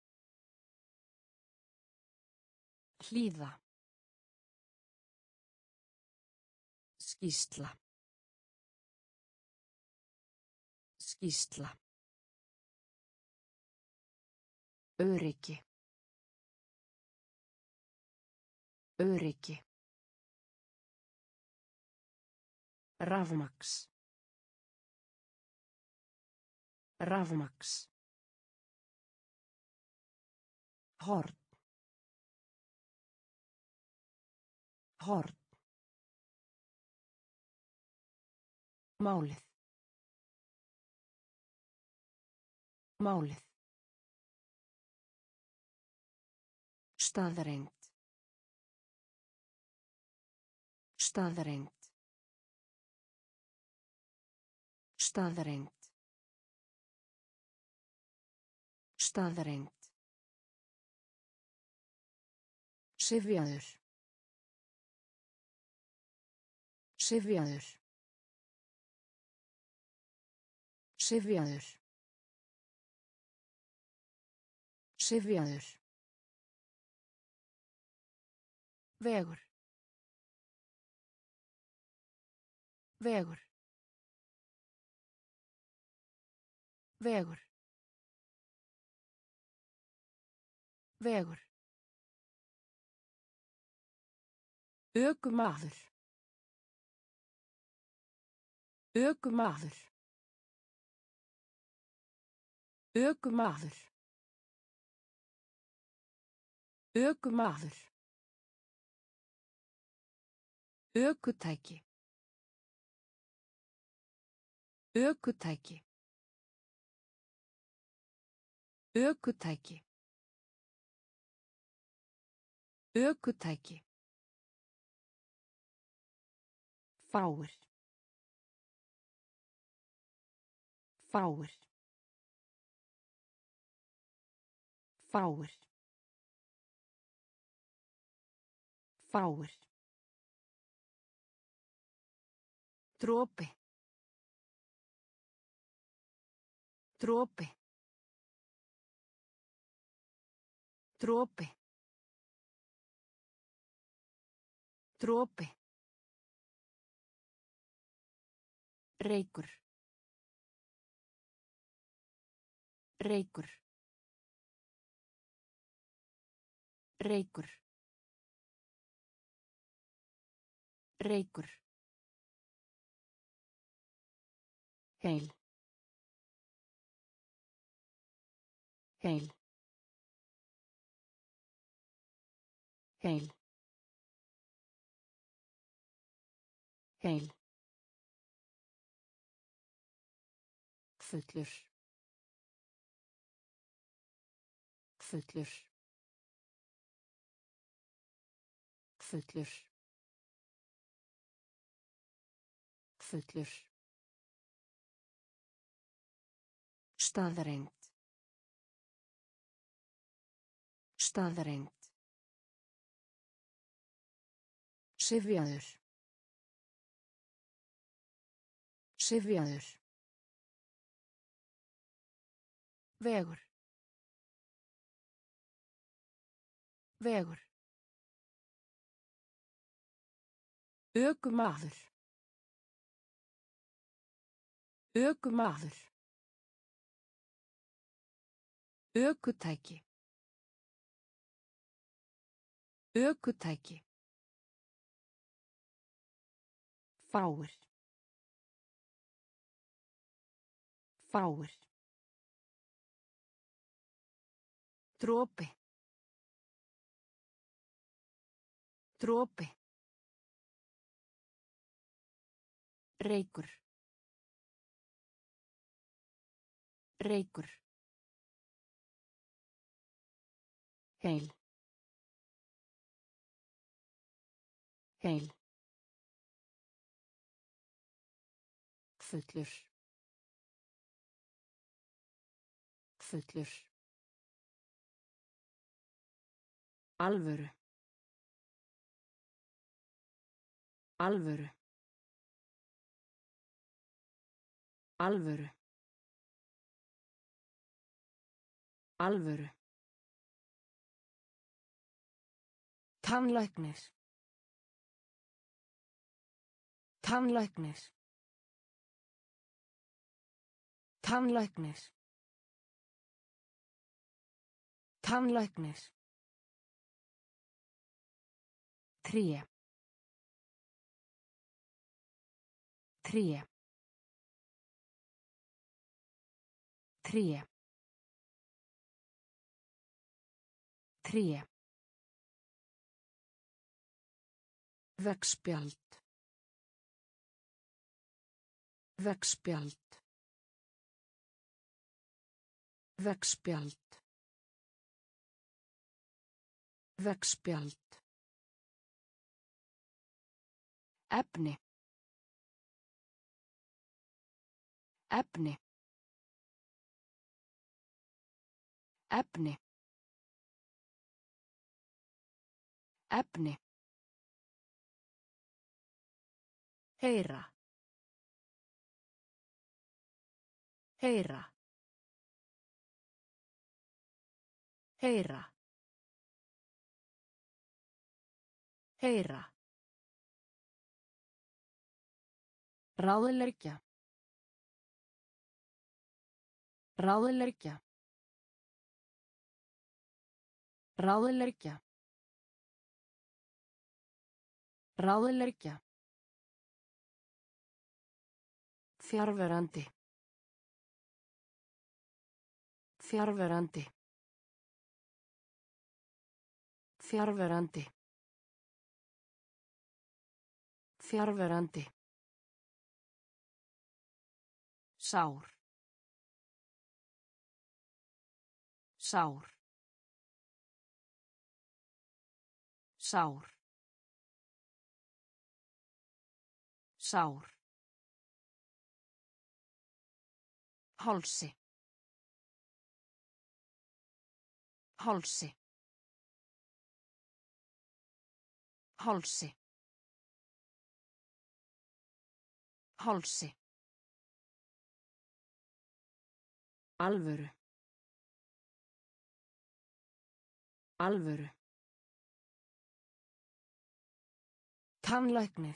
S1: Hlýða. Skýrsla. Skýrsla. Öryggi. Öryggi. Rafmaks. Rafmaks. Horn. Horn. Málið. Málið. Staðreynd. Staðreynd. Staðreynd. Staðreynd. Syfjaður. Syfjaður. Syfjaður. Syfjaður. Vegur. Vegur. Vegur. Vegur. Ökumaður. Ökumaður. Ökumaður. Ökumaður. Ökutæki. Ökutæki. Ökutæki. Ökutæki. Fáir. Fáir. Fáir. Fáir. Dropi. Dropi. Dropi. Dropi. Reykur. Reykur. Reykur. Reykur. Heil. Heil. Heil. Heil. Fullur. Fullur. Fullur. Fullur. Staðreynd. Staðreynd. Syfjaður. Syfjaður. Vegur. Vegur. Ökumaður. Ökumaður. Ökutæki. Ökutæki. Fáir. Fáir. Dropi. Dropi. Reykur. Reykur. Heil. Heil. Fullur. Fullur. Alvöru. Alvöru. Alvöru. Alvöru. Tannlæknir. Tannlæknir. Tannlæknir. Tannlæknir. Tré. Tré. Tré. Tré. Veggspjald. Veggspjald. Veggspjald. Veggspjald. Efni. Efni. Efni. Efni. Heyra. Heyra. Heyra. Heyra. Ráðleggja. Ráðleggja. Ráðleggja. Ráðleggja. Fjarverandi. Fjarverandi. Fjarverandi. Fjarverandi. Sár. Sár. Sár. Sár. Hálsi. Hálsi. Hálsi. Hálsi. Alvöru. Alvöru. Tannlæknir.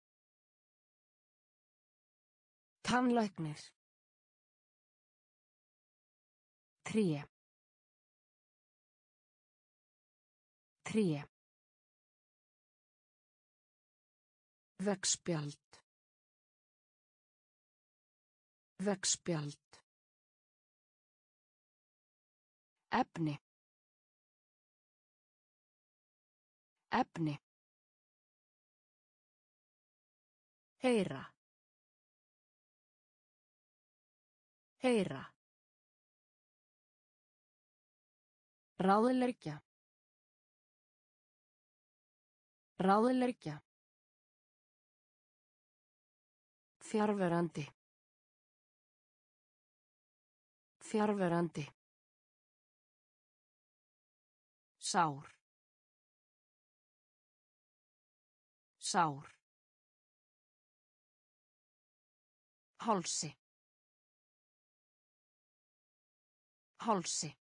S1: Tannlæknir. Tré. Tré. Veggspjald. Veggspjald. Efni. Efni. Heyra. Heyra. Ráðleggja. Ráðleggja. Fjarverandi. Fjarverandi. Sár. Sár. Hálsi. Hálsi.